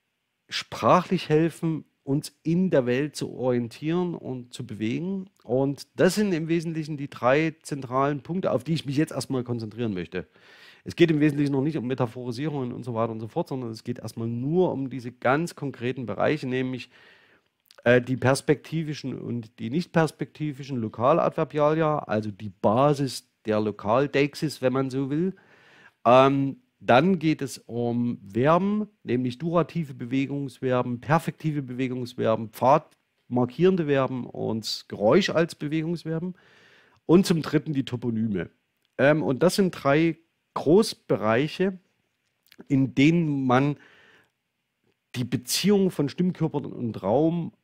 sprachlich helfen, uns in der Welt zu orientieren und zu bewegen. Und das sind im Wesentlichen die drei zentralen Punkte, auf die ich mich jetzt erstmal konzentrieren möchte. Es geht im Wesentlichen noch nicht um Metaphorisierungen und so weiter und so fort, sondern es geht erstmal nur um diese ganz konkreten Bereiche, nämlich äh, die perspektivischen und die nicht perspektivischen Lokaladverbialia, also die Basis der Lokaldeixis, wenn man so will. Ähm, dann geht es um Verben, nämlich durative Bewegungsverben, perfektive Bewegungsverben, pfadmarkierende Verben und Geräusch als Bewegungsverben. Und zum dritten die Toponyme. Ähm, und das sind drei Großbereiche, in denen man die Beziehung von Stimmkörpern und Raum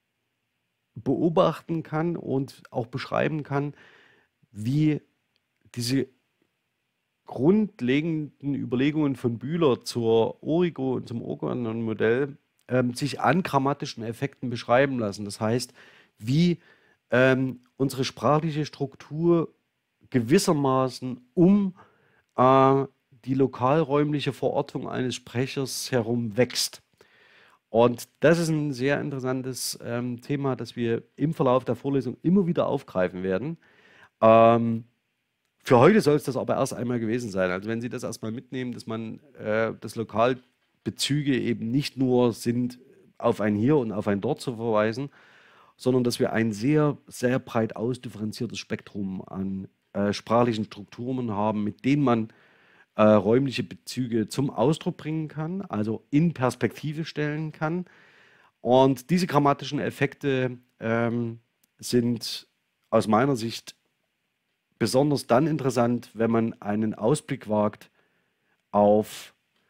beobachten kann und auch beschreiben kann, wie diese grundlegenden Überlegungen von Bühler zur Origo und zum Organon-Modell ähm, sich an grammatischen Effekten beschreiben lassen. Das heißt, wie ähm, unsere sprachliche Struktur gewissermaßen um äh, die lokalräumliche Verortung eines Sprechers herum wächst. Und das ist ein sehr interessantes ähm, Thema, das wir im Verlauf der Vorlesung immer wieder aufgreifen werden. Ähm, für heute soll es das aber erst einmal gewesen sein. Also wenn Sie das erstmal mitnehmen, dass man, äh, dass Lokalbezüge eben nicht nur sind, auf ein Hier und auf ein Dort zu verweisen, sondern dass wir ein sehr, sehr breit ausdifferenziertes Spektrum an äh, sprachlichen Strukturen haben, mit denen man äh, räumliche Bezüge zum Ausdruck bringen kann, also in Perspektive stellen kann. Und diese grammatischen Effekte ähm, sind aus meiner Sicht besonders dann interessant, wenn man einen Ausblick wagt auf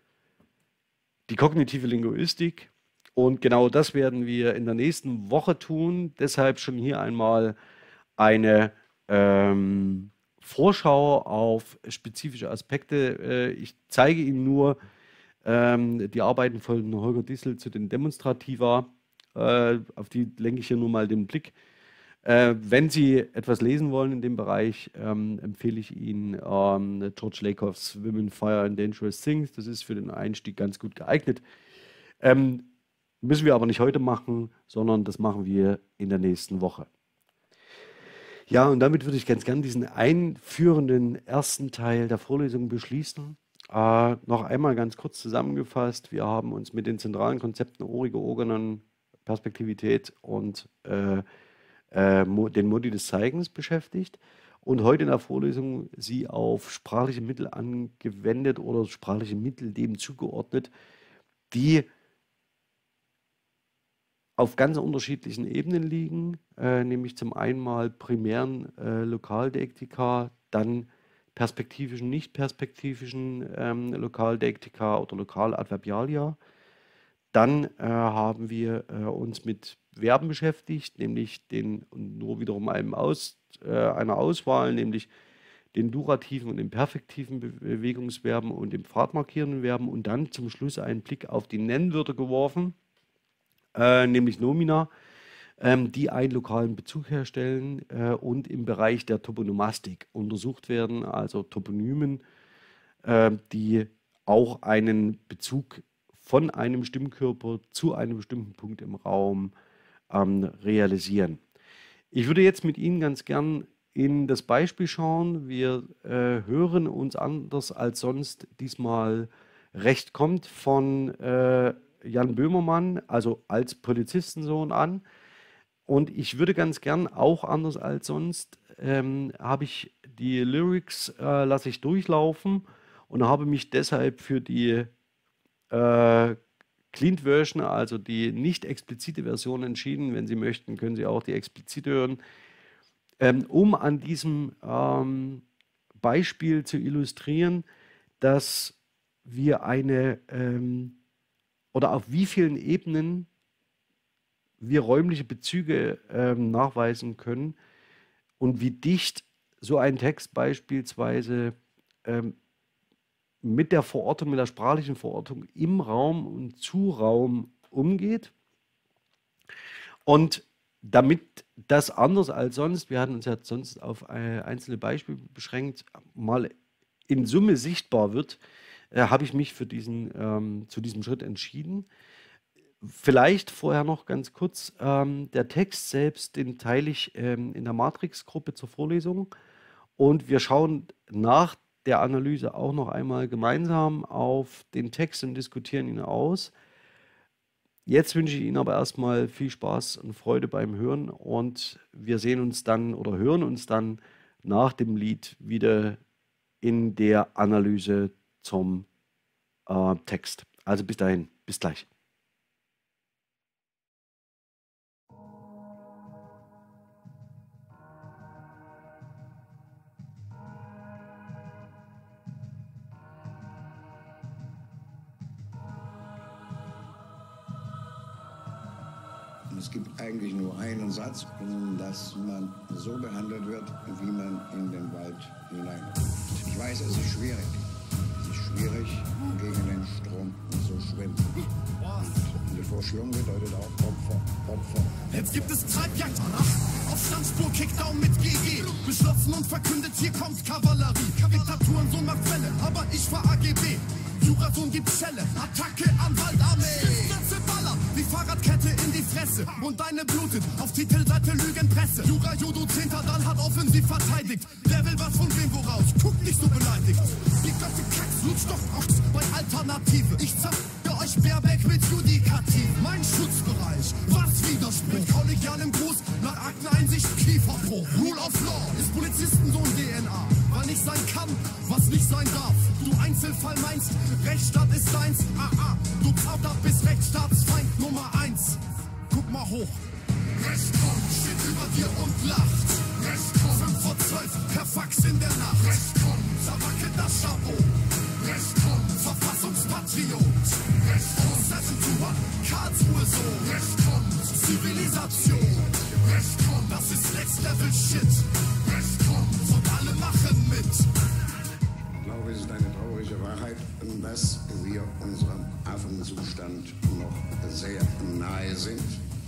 die kognitive Linguistik. Und genau das werden wir in der nächsten Woche tun. Deshalb schon hier einmal eine ähm, Vorschau auf spezifische Aspekte. Äh, ich zeige Ihnen nur ähm, die Arbeiten von Holger Dissel zu den Demonstrativa. Äh, auf die lenke ich hier nur mal den Blick. Äh, wenn Sie etwas lesen wollen in dem Bereich, ähm, empfehle ich Ihnen ähm, George Lakoffs Women, Fire and Dangerous Things. Das ist für den Einstieg ganz gut geeignet. Ähm, müssen wir aber nicht heute machen, sondern das machen wir in der nächsten Woche. Ja, und damit würde ich ganz gern diesen einführenden ersten Teil der Vorlesung beschließen. Äh, noch einmal ganz kurz zusammengefasst: Wir haben uns mit den zentralen Konzepten Origo, Organon, Perspektivität und äh, äh, mo den Modi des Zeigens beschäftigt und heute in der Vorlesung sie auf sprachliche Mittel angewendet oder sprachliche Mittel dem zugeordnet, die auf ganz unterschiedlichen Ebenen liegen, äh, nämlich zum einen mal primären äh, Lokaldeiktika, dann perspektivischen, nicht perspektivischen ähm, Lokaldeiktika oder Lokaladverbialia. Dann äh, haben wir äh, uns mit Verben beschäftigt, nämlich den, und nur wiederum einem Aus, äh, einer Auswahl, nämlich den durativen und den perfektiven Be Bewegungsverben und den pfadmarkierenden Verben und dann zum Schluss einen Blick auf die Nennwörter geworfen, äh, nämlich Nomina, ähm, die einen lokalen Bezug herstellen äh, und im Bereich der Toponomastik untersucht werden, also Toponymen, äh, die auch einen Bezug von einem Stimmkörper zu einem bestimmten Punkt im Raum ähm, realisieren. Ich würde jetzt mit Ihnen ganz gern in das Beispiel schauen. Wir äh, hören uns anders als sonst diesmal Recht kommt von äh, Jan Böhmermann, also als Polizistensohn an. Und ich würde ganz gern auch anders als sonst, ähm, habe ich die Lyrics, äh, lasse ich durchlaufen und habe mich deshalb für die äh, Cleaned Version, also die nicht explizite Version entschieden. Wenn Sie möchten, können Sie auch die explizite hören, ähm, um an diesem ähm, Beispiel zu illustrieren, dass wir eine ähm, oder auf wie vielen Ebenen wir räumliche Bezüge ähm, nachweisen können und wie dicht so ein Text beispielsweise ähm, mit der Verortung, mit der sprachlichen Verortung im Raum und zu Raum umgeht. Und damit das anders als sonst, wir hatten uns ja sonst auf äh, einzelne Beispiele beschränkt, mal in Summe sichtbar wird, äh, habe ich mich für diesen, ähm, zu diesem Schritt entschieden. Vielleicht vorher noch ganz kurz, ähm, der Text selbst, den teile ich ähm, in der Matrix-Gruppe zur Vorlesung und wir schauen nach der Analyse auch noch einmal gemeinsam auf den Text und diskutieren ihn aus. Jetzt wünsche ich Ihnen aber erstmal viel Spaß und Freude beim Hören und wir sehen uns dann oder hören uns dann nach dem Lied wieder in der Analyse zum äh, Text. Also bis dahin, bis gleich. Es gibt eigentlich nur einen Satz, dass man so behandelt wird, wie man in den Wald hineinruft. Ich weiß, es ist schwierig. Es ist schwierig, gegen den Strom zu schwimmen. Und die Verschlung bedeutet auch Opfer, Opfer. Jetzt gibt es Treibjagd, ach, Aufstandsspur, Kickdown mit G G. Beschlossen und verkündet, hier kommt Kavallerie. Diktaturen, so macht Fälle, aber ich fahr A G B. Jurasohn gibt Schelle, Attacke an Waldarmee. Spitze Baller, die Fahrradkette in die Fresse. Und deine blutet, auf Titelseite Lügenpresse. Jura, Judo, Zehnter, dann hat offensiv verteidigt. Wer will was von wem woraus? Guckt nicht so beleidigt. Die Götte Kacks, lutscht doch aus bei Alternative. Ich zeig euch Baerbeck mit Judikativ. Mein Schutzbereich, was Widerspruch. Mit kollegialem Gruß, nach Akteneinsicht Kieferbruch. Rule of Law ist Polizistensohn D N A. Weil nicht sein kann, was nicht sein darf. Du Einzelfall meinst, Rechtsstaat ist deins. Ah, ah, du Zauber bist Rechtsstaatsfeind Nummer eins. Guck mal hoch. Rechtskorn steht über dir und lacht. Rechtskorn, fünf vor zwölf, per Fax in der Nacht. Rechtskorn, Zawacke das Chapeau. Rechtskorn, Verfassungspatriot. Rechtskorn, seven to one, Karlsruhe so. Rechtskorn, Zivilisation. Rechtskorn, das ist Next Level Shit. Rechtskorn, und alle machen mit. Ich glaube, es ist eine traurige Wahrheit, dass wir unserem Affenzustand noch sehr nahe sind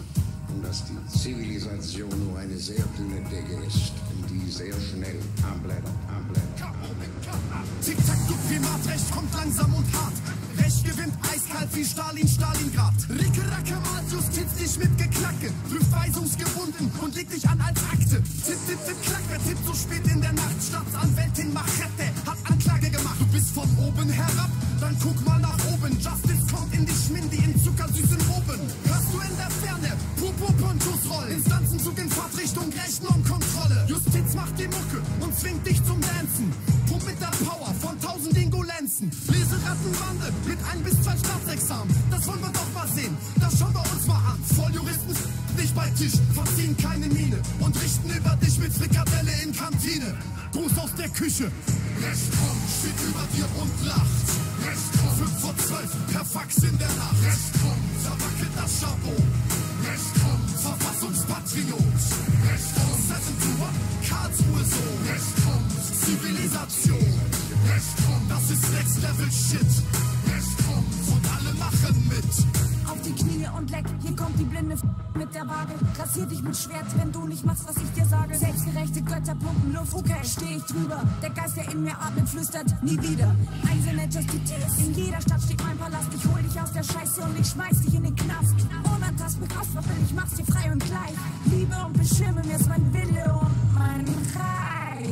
und dass die Zivilisation nur eine sehr dünne Decke ist, die sehr schnell anblättert, anblättert, anblättert. Tick-Tack, du Primatrecht kommt langsam und hart. Recht gewinnt eiskalt wie Stalin, Stalingrad. Ricke, Racke, mal Justiz dich mit Geklacke. Prüft weisungsgebunden und legt dich an als Akte. Tipp, tipp, tipp, klack, wer tippt so spät in der Nacht? Staatsanwältin Machete hat Anklage gemacht. Du bist von oben herab, dann guck mal nach oben. Justice kommt in die Schmindi in zuckersüßen Oben. Hörst du in der Ferne, Pupo Pontus rollen. Instanzenzug in Fahrtrichtung, Rechnung, Kontrolle. Justiz macht die Mucke und zwingt dich zum Dancen. Pump mit der Power von tausend Ingolenzen. Leserattenbande mit ein bis zwei Staatsexamen. Das wollen wir doch mal sehen, das schauen wir uns mal an. Volljuristen nicht bei Tisch, verziehen keine Miene und richten über dich mit Frikadelle in Kantine. Gruß aus der Küche. Rechtskorn steht über dir und lacht. Rechtskorn, fünf vor zwölf, per Fax in der Nacht. Rechtskorn, Zawacke das Chapeau. Rechtskorn, Verfassungspatriot. Rechtskorn, seven to one, Karlsruhe so. Rechtskorn, Zivilisation. Rechtskorn, das ist Next Level Shit. Rechtskorn, und alle machen mit. Auf die Knie und leck, hier kommt die blinde F mit der Waage. Rasier dich mit Schwert, wenn du nicht machst, was ich dir sage. Selbstgerechte Götter pumpen Luft, okay, steh ich drüber. Der Geist, der in mir atmet, flüstert nie wieder. Einzelne Justice, in jeder Stadt steht mein Palast. Ich hol dich aus der Scheiße und ich schmeiß dich in den Knast. Unantastbar Kraftwaffel, ich mach's dir frei und gleich. Liebe und beschirme mir ist mein Wille und mein Reich.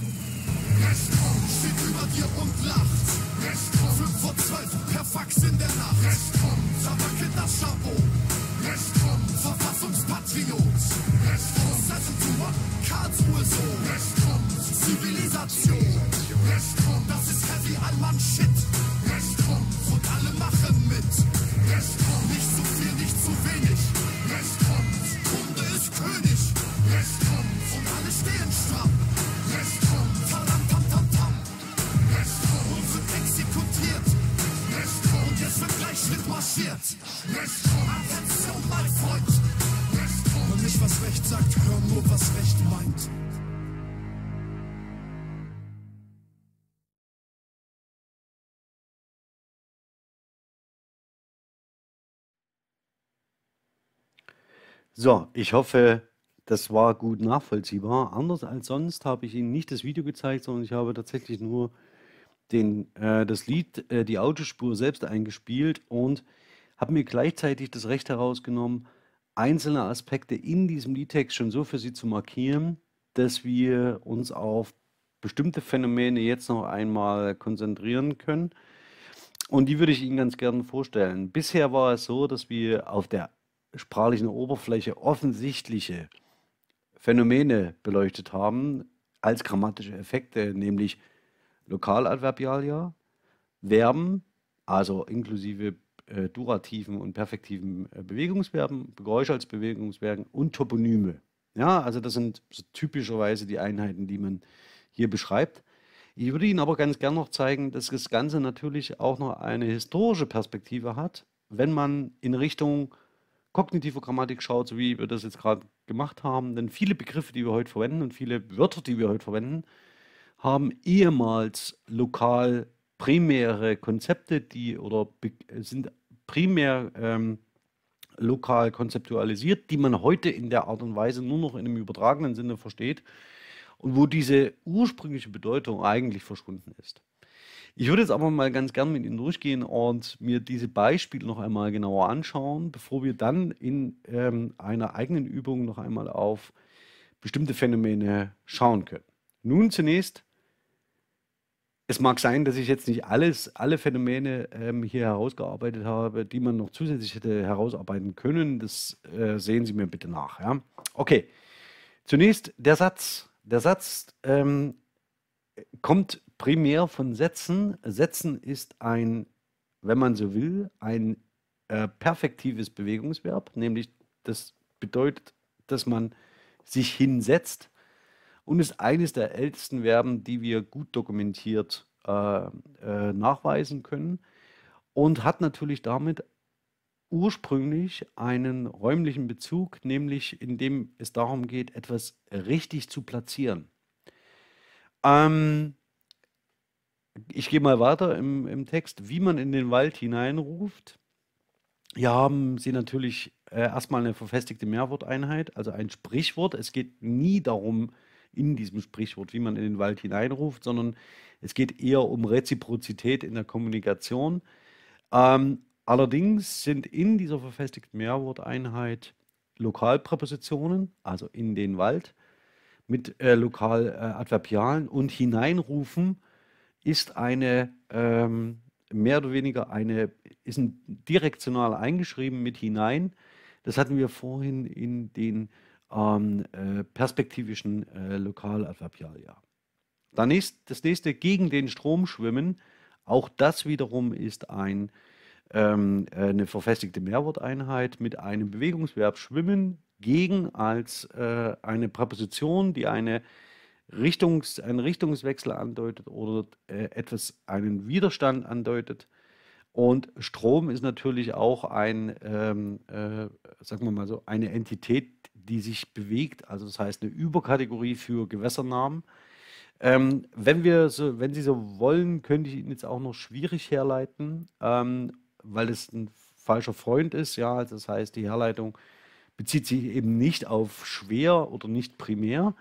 Rechtskorn steht über dir und lacht. Rechtskorn, fünf vor zwölf, per Fax in der Nacht. Rechtskorn, Zawacke das Chapeau. Rechtskorn, Verfassungspatriot. Rechtskorn, seven to one, Karlsruhe so. Rechtskorn, Zivilisation. Rechtskorn, das ist Heavy Allmann Shit. Rechtskorn, und alle machen mit. Rechtskorn, nicht zu viel, nicht zu wenig. Rechtskorn, Kunde ist König. Rechtskorn, und alle stehen stramm. Rechtskorn, taram tam tam tam. Rechtskorn, und wird exekutiert. Rechtskorn, und jetzt wird gleich Schritt marschiert. Rechtskorn, Attention, mein Freund. Rechtskorn, hör nicht, was Recht sagt, hör nur, was Recht meint. So, ich hoffe, das war gut nachvollziehbar. Anders als sonst habe ich Ihnen nicht das Video gezeigt, sondern ich habe tatsächlich nur den, äh, das Lied, äh, die Audiospur selbst eingespielt und habe mir gleichzeitig das Recht herausgenommen, einzelne Aspekte in diesem Liedtext schon so für Sie zu markieren, dass wir uns auf bestimmte Phänomene jetzt noch einmal konzentrieren können. Und die würde ich Ihnen ganz gerne vorstellen. Bisher war es so, dass wir auf der sprachlichen Oberfläche offensichtliche Phänomene beleuchtet haben als grammatische Effekte, nämlich Lokaladverbialia, Verben, also inklusive äh, durativen und perfektiven äh, Bewegungsverben, Geräusche als Bewegungsverben und Toponyme. Ja, also das sind so typischerweise die Einheiten, die man hier beschreibt. Ich würde Ihnen aber ganz gern noch zeigen, dass das Ganze natürlich auch noch eine historische Perspektive hat, wenn man in Richtung kognitiver Grammatik schaut, so wie wir das jetzt gerade gemacht haben, denn viele Begriffe, die wir heute verwenden und viele Wörter, die wir heute verwenden, haben ehemals lokal primäre Konzepte, die oder sind primär ähm, lokal konzeptualisiert, die man heute in der Art und Weise nur noch in einem übertragenen Sinne versteht und wo diese ursprüngliche Bedeutung eigentlich verschwunden ist. Ich würde jetzt aber mal ganz gern mit Ihnen durchgehen und mir diese Beispiele noch einmal genauer anschauen, bevor wir dann in ähm, einer eigenen Übung noch einmal auf bestimmte Phänomene schauen können. Nun zunächst, es mag sein, dass ich jetzt nicht alles, alle Phänomene ähm, hier herausgearbeitet habe, die man noch zusätzlich hätte herausarbeiten können. Das äh, sehen Sie mir bitte nach. Ja? Okay, zunächst der Satz. Der Satz ähm, kommt primär von Sätzen. Sätzen ist ein, wenn man so will, ein äh, perfektives Bewegungsverb, nämlich das bedeutet, dass man sich hinsetzt und ist eines der ältesten Verben, die wir gut dokumentiert äh, äh, nachweisen können und hat natürlich damit ursprünglich einen räumlichen Bezug, nämlich indem es darum geht, etwas richtig zu platzieren. Ähm, ich gehe mal weiter im, im Text, wie man in den Wald hineinruft. Hier haben Sie natürlich äh, erstmal eine verfestigte Mehrworteinheit, also ein Sprichwort. Es geht nie darum, in diesem Sprichwort, wie man in den Wald hineinruft, sondern es geht eher um Reziprozität in der Kommunikation. Ähm, allerdings sind in dieser verfestigten Mehrworteinheit Lokalpräpositionen, also in den Wald, mit äh, Lokaladverbialen und hineinrufen ist eine ähm, mehr oder weniger eine, ist ein direktional eingeschrieben mit hinein. Das hatten wir vorhin in den ähm, äh, perspektivischen äh, Lokaladverbialia. Dann ist das nächste gegen den Strom schwimmen. Auch das wiederum ist ein, ähm, eine verfestigte Mehrworteinheit mit einem Bewegungsverb schwimmen, gegen als äh, eine Präposition, die eine Richtungs-, einen Richtungswechsel andeutet oder äh, etwas, einen Widerstand andeutet. Und Strom ist natürlich auch ein, ähm, äh, sagen wir mal so, eine Entität, die sich bewegt, also das heißt eine Überkategorie für Gewässernamen. Ähm, wenn wir so, wenn Sie so wollen, könnte ich Ihnen jetzt auch noch schwierig herleiten, ähm, weil es ein falscher Freund ist, ja, also das heißt, die Herleitung bezieht sich eben nicht auf schwer oder nicht primär.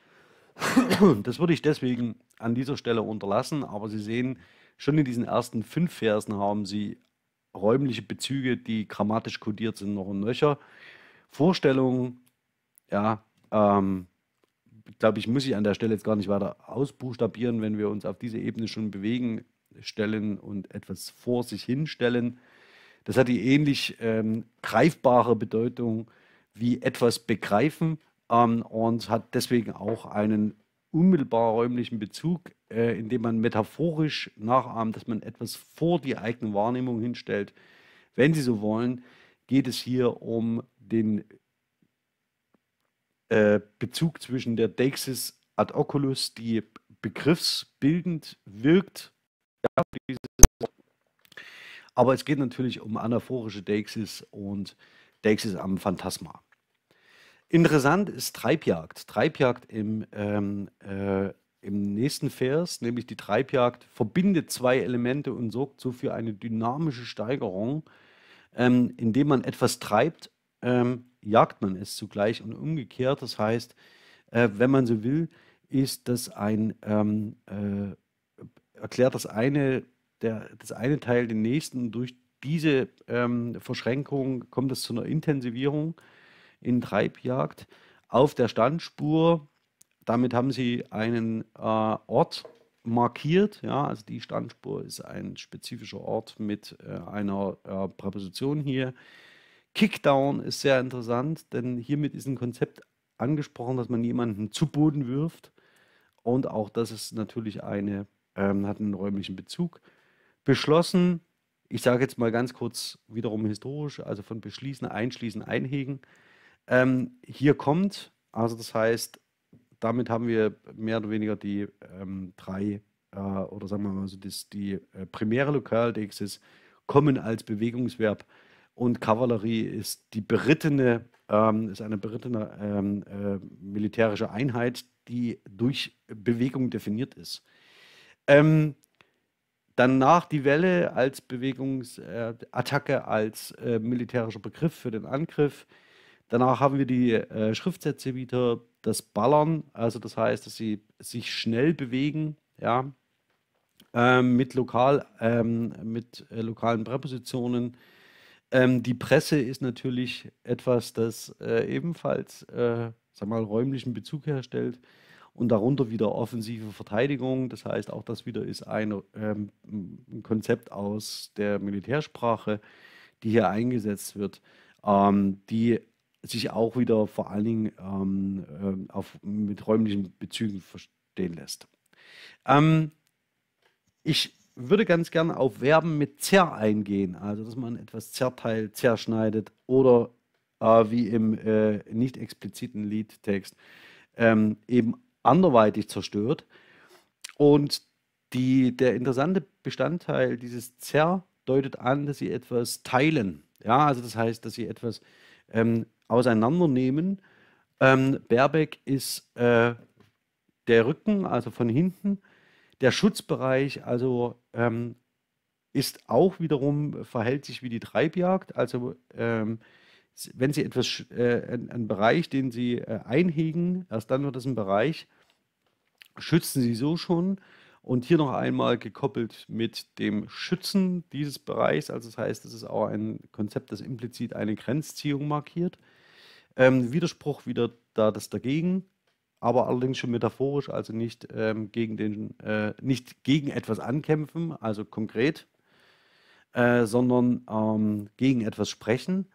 Das würde ich deswegen an dieser Stelle unterlassen, aber Sie sehen, schon in diesen ersten fünf Versen haben Sie räumliche Bezüge, die grammatisch kodiert sind, noch und nöcher. Vorstellungen, ja, ähm, glaube ich, muss ich an der Stelle jetzt gar nicht weiter ausbuchstabieren, wenn wir uns auf diese Ebene schon bewegen, stellen und etwas vor sich hinstellen. Das hat die ähnlich ähm, greifbare Bedeutung wie etwas begreifen ähm, und hat deswegen auch einen unmittelbar räumlichen Bezug, äh, indem man metaphorisch nachahmt, dass man etwas vor die eigene Wahrnehmung hinstellt. Wenn Sie so wollen, geht es hier um den äh, Bezug zwischen der Deixis ad oculus, die begriffsbildend wirkt, ja, aber es geht natürlich um anaphorische Deixis und Deixis am Phantasma. Interessant ist Treibjagd. Treibjagd im, ähm, äh, im nächsten Vers, nämlich die Treibjagd, verbindet zwei Elemente und sorgt so für eine dynamische Steigerung. Ähm, indem man etwas treibt, ähm, jagt man es zugleich und umgekehrt. Das heißt, äh, wenn man so will, ist das ein, ähm, äh, erklärt das eine, der, das eine Teil den nächsten. Durch diese ähm, Verschränkung kommt es zu einer Intensivierung in Treibjagd auf der Standspur. Damit haben Sie einen äh, Ort markiert. Ja, also die Standspur ist ein spezifischer Ort mit äh, einer äh, Präposition hier. Kickdown ist sehr interessant, denn hiermit ist ein Konzept angesprochen, dass man jemanden zu Boden wirft. Und auch das ist natürlich eine, ähm, hat einen räumlichen Bezug. Beschlossen, ich sage jetzt mal ganz kurz wiederum historisch, also von beschließen, einschließen, einhegen. Ähm, hier kommt, also das heißt, damit haben wir mehr oder weniger die ähm, drei, äh, oder sagen wir mal so, das, die äh, primäre Lokaldeixis kommen als Bewegungsverb und Kavallerie ist die berittene, ähm, ist eine berittene ähm, äh, militärische Einheit, die durch Bewegung definiert ist. Ähm, danach die Welle als Bewegungsattacke, äh, als äh, militärischer Begriff für den Angriff. Danach haben wir die äh, Schriftsätze wieder, das Ballern, also das heißt, dass sie sich schnell bewegen, ja, ähm, mit lokal, ähm, mit äh, lokalen Präpositionen. Ähm, die Presse ist natürlich etwas, das äh, ebenfalls, äh, sag mal, räumlichen Bezug herstellt und darunter wieder offensive Verteidigung. Das heißt, auch das wieder ist ein, ähm, ein Konzept aus der Militärsprache, die hier eingesetzt wird, ähm, die sich auch wieder vor allen Dingen ähm, ähm, auf, mit räumlichen Bezügen verstehen lässt. Ähm, ich würde ganz gerne auf Verben mit zer eingehen, also dass man etwas zerteilt, zerschneidet oder äh, wie im äh, nicht expliziten Liedtext ähm, eben anderweitig zerstört. Und die, der interessante Bestandteil dieses zer deutet an, dass sie etwas teilen. Ja, also das heißt, dass sie etwas ähm, auseinandernehmen. Ähm, Baerbeck ist äh, der Rücken, also von hinten. Der Schutzbereich, also ähm, ist auch wiederum, verhält sich wie die Treibjagd. Also ähm, wenn Sie etwas, äh, einen, einen Bereich, den Sie äh, einhegen, erst dann wird das ein Bereich, schützen Sie so schon. Und hier noch einmal gekoppelt mit dem Schützen dieses Bereichs. Also das heißt, das ist auch ein Konzept, das implizit eine Grenzziehung markiert. Ähm, Widerspruch wieder da das dagegen, aber allerdings schon metaphorisch, also nicht, ähm, gegen den, äh, nicht gegen etwas ankämpfen, also konkret, äh, sondern ähm, gegen etwas sprechen.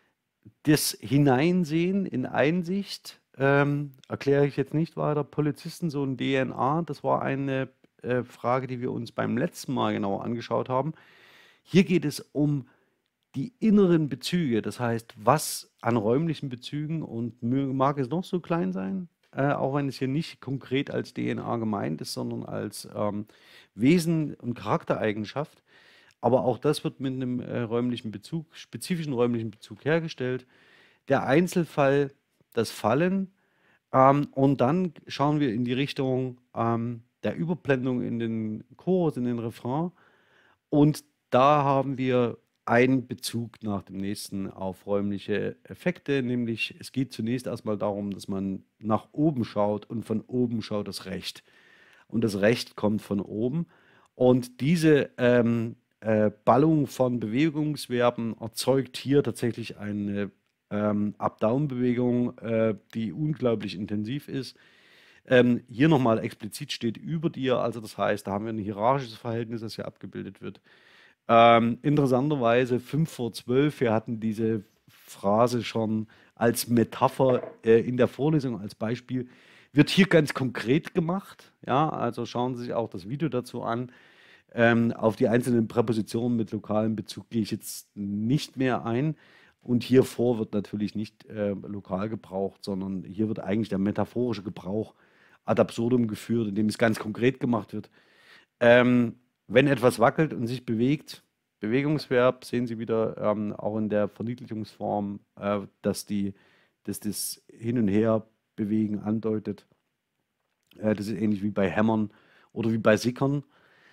Das Hineinsehen in Einsicht ähm, erkläre ich jetzt nicht weiter. Polizisten, so ein D N A, das war eine äh, Frage, die wir uns beim letzten Mal genauer angeschaut haben. Hier geht es um die inneren Bezüge, das heißt, was an räumlichen Bezügen, und mag es noch so klein sein, äh, auch wenn es hier nicht konkret als D N A gemeint ist, sondern als ähm, Wesen- und Charaktereigenschaft. Aber auch das wird mit einem äh, räumlichen Bezug, spezifischen räumlichen Bezug hergestellt. Der Einzelfall, das Fallen. Ähm, und dann schauen wir in die Richtung ähm, der Überblendung in den Chorus, in den Refrain. Und da haben wir einen Bezug nach dem nächsten auf räumliche Effekte, nämlich es geht zunächst erstmal darum, dass man nach oben schaut und von oben schaut das Recht. Und das Recht kommt von oben. Und diese ähm, äh, Ballung von Bewegungsverben erzeugt hier tatsächlich eine ähm, Up-Down-Bewegung, äh, die unglaublich intensiv ist. Ähm, hier nochmal explizit steht über dir, also das heißt, da haben wir ein hierarchisches Verhältnis, das hier abgebildet wird. Ähm, interessanterweise fünf vor zwölf, wir hatten diese Phrase schon als Metapher äh, in der Vorlesung, als Beispiel, wird hier ganz konkret gemacht. Ja, also schauen Sie sich auch das Video dazu an. Ähm, auf die einzelnen Präpositionen mit lokalem Bezug gehe ich jetzt nicht mehr ein. Und hier vor wird natürlich nicht äh, lokal gebraucht, sondern hier wird eigentlich der metaphorische Gebrauch ad absurdum geführt, indem es ganz konkret gemacht wird. Ähm, wenn etwas wackelt und sich bewegt, Bewegungsverb, sehen Sie wieder ähm, auch in der Verniedlichungsform, äh, dass, die, dass das Hin- und Her-Bewegen andeutet. Äh, das ist ähnlich wie bei Hämmern oder wie bei Sickern.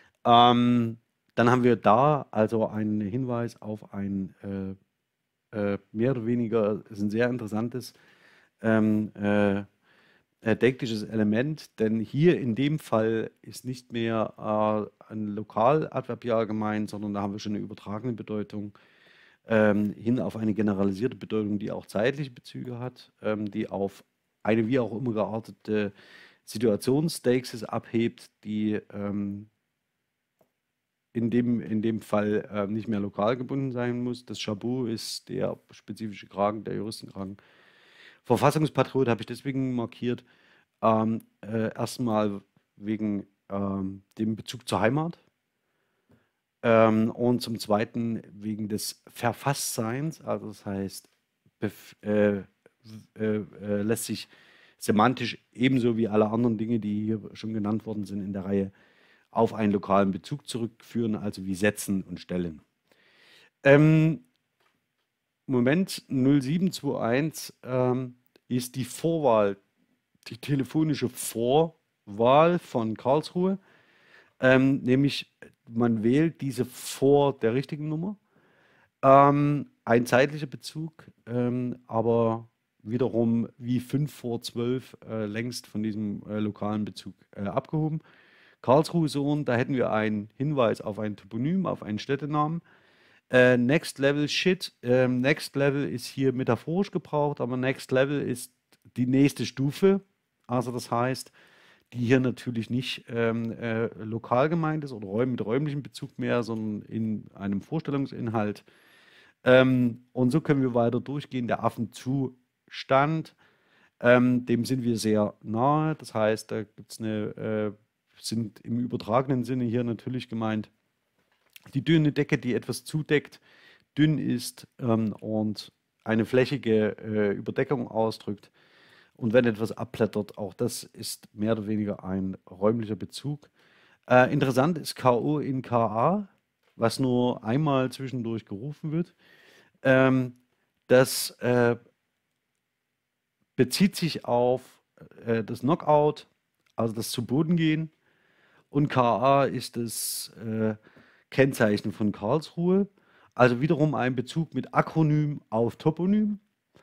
Ähm, dann haben wir da also einen Hinweis auf ein äh, äh, mehr oder weniger, ist ein sehr interessantes ähm, äh, äh, denktisches Element, denn hier in dem Fall ist nicht mehr äh, ein Lokaladverbial gemeint, sondern da haben wir schon eine übertragene Bedeutung ähm, hin auf eine generalisierte Bedeutung, die auch zeitliche Bezüge hat, ähm, die auf eine wie auch immer geartete Situationsstasis abhebt, die ähm, in dem, in dem Fall äh, nicht mehr lokal gebunden sein muss. Das Chabot ist der spezifische Kragen, der Juristenkragen. Verfassungspatriot habe ich deswegen markiert. Ähm, äh, erstmal wegen ähm, dem Bezug zur Heimat ähm, und zum Zweiten wegen des Verfasstseins. Also das heißt, bef äh, äh, äh, lässt sich semantisch ebenso wie alle anderen Dinge, die hier schon genannt worden sind in der Reihe, auf einen lokalen Bezug zurückführen, also wie setzen und stellen. Ähm, Moment null sieben zwei eins ähm, ist die Vorwahl, die telefonische Vorwahl von Karlsruhe. Ähm, nämlich, man wählt diese vor der richtigen Nummer. Ähm, ein zeitlicher Bezug, ähm, aber wiederum wie fünf vor zwölf äh, längst von diesem äh, lokalen Bezug äh, abgehoben. Karlsruhe Sohn, da hätten wir einen Hinweis auf ein Toponym, auf einen Städtenamen. Äh, Next Level Shit. Ähm, Next Level ist hier metaphorisch gebraucht, aber Next Level ist die nächste Stufe. Also das heißt, die hier natürlich nicht ähm, äh, lokal gemeint ist oder räum mit räumlichem Bezug mehr, sondern in einem Vorstellungsinhalt. Ähm, und so können wir weiter durchgehen. Der Affenzustand, ähm, dem sind wir sehr nahe. Das heißt, da gibt es eine, äh, sind im übertragenen Sinne hier natürlich gemeint, die dünne Decke, die etwas zudeckt, dünn ist ähm, und eine flächige äh, Überdeckung ausdrückt. Und wenn etwas abblättert, auch das ist mehr oder weniger ein räumlicher Bezug. Äh, interessant ist K O in K A, was nur einmal zwischendurch gerufen wird. Ähm, das äh, bezieht sich auf äh, das Knockout, also das zu Boden gehen. Und K A ist das äh, Kennzeichen von Karlsruhe. Also wiederum ein Bezug mit Akronym auf Toponym.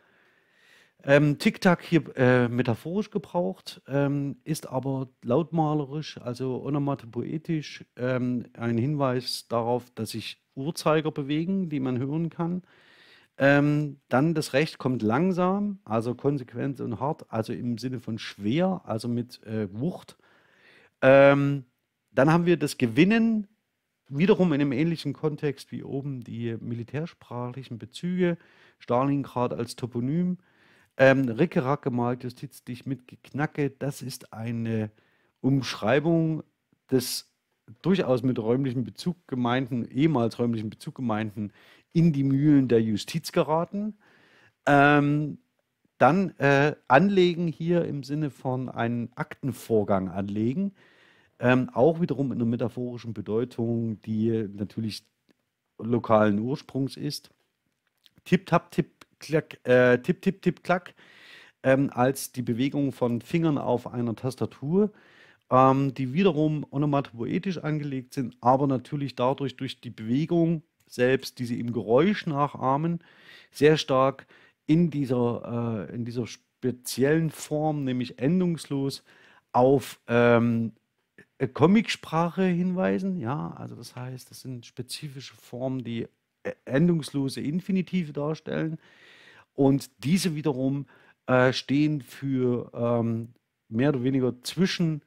Ähm, Tic-Tac hier äh, metaphorisch gebraucht, ähm, ist aber lautmalerisch, also onomatopoetisch, ähm, ein Hinweis darauf, dass sich Uhrzeiger bewegen, die man hören kann. Ähm, dann das Recht kommt langsam, also konsequent und hart, also im Sinne von schwer, also mit äh, Wucht. Ähm, dann haben wir das Gewinnen, wiederum in einem ähnlichen Kontext wie oben die militärsprachlichen Bezüge, Stalingrad als Toponym. Ähm, Ricke, Racke, Mark, Justiz, dich mit Geknacke, das ist eine Umschreibung des durchaus mit räumlichem Bezug gemeinten, ehemals räumlichen Bezug gemeinten, in die Mühlen der Justiz geraten. Ähm, dann äh, anlegen hier im Sinne von einen Aktenvorgang anlegen, ähm, auch wiederum in einer metaphorischen Bedeutung, die natürlich lokalen Ursprungs ist. Tipp, tap, tipp, klack, äh, tipp, tipp, tipp, klack, ähm, als die Bewegung von Fingern auf einer Tastatur, ähm, die wiederum onomatopoetisch angelegt sind, aber natürlich dadurch durch die Bewegung selbst, die sie im Geräusch nachahmen, sehr stark in dieser, äh, in dieser speziellen Form, nämlich endungslos, auf ähm, äh, Comicsprache hinweisen. Ja, also das heißt, das sind spezifische Formen, die äh, endungslose Infinitive darstellen. Und diese wiederum äh, stehen für ähm, mehr oder weniger zwischen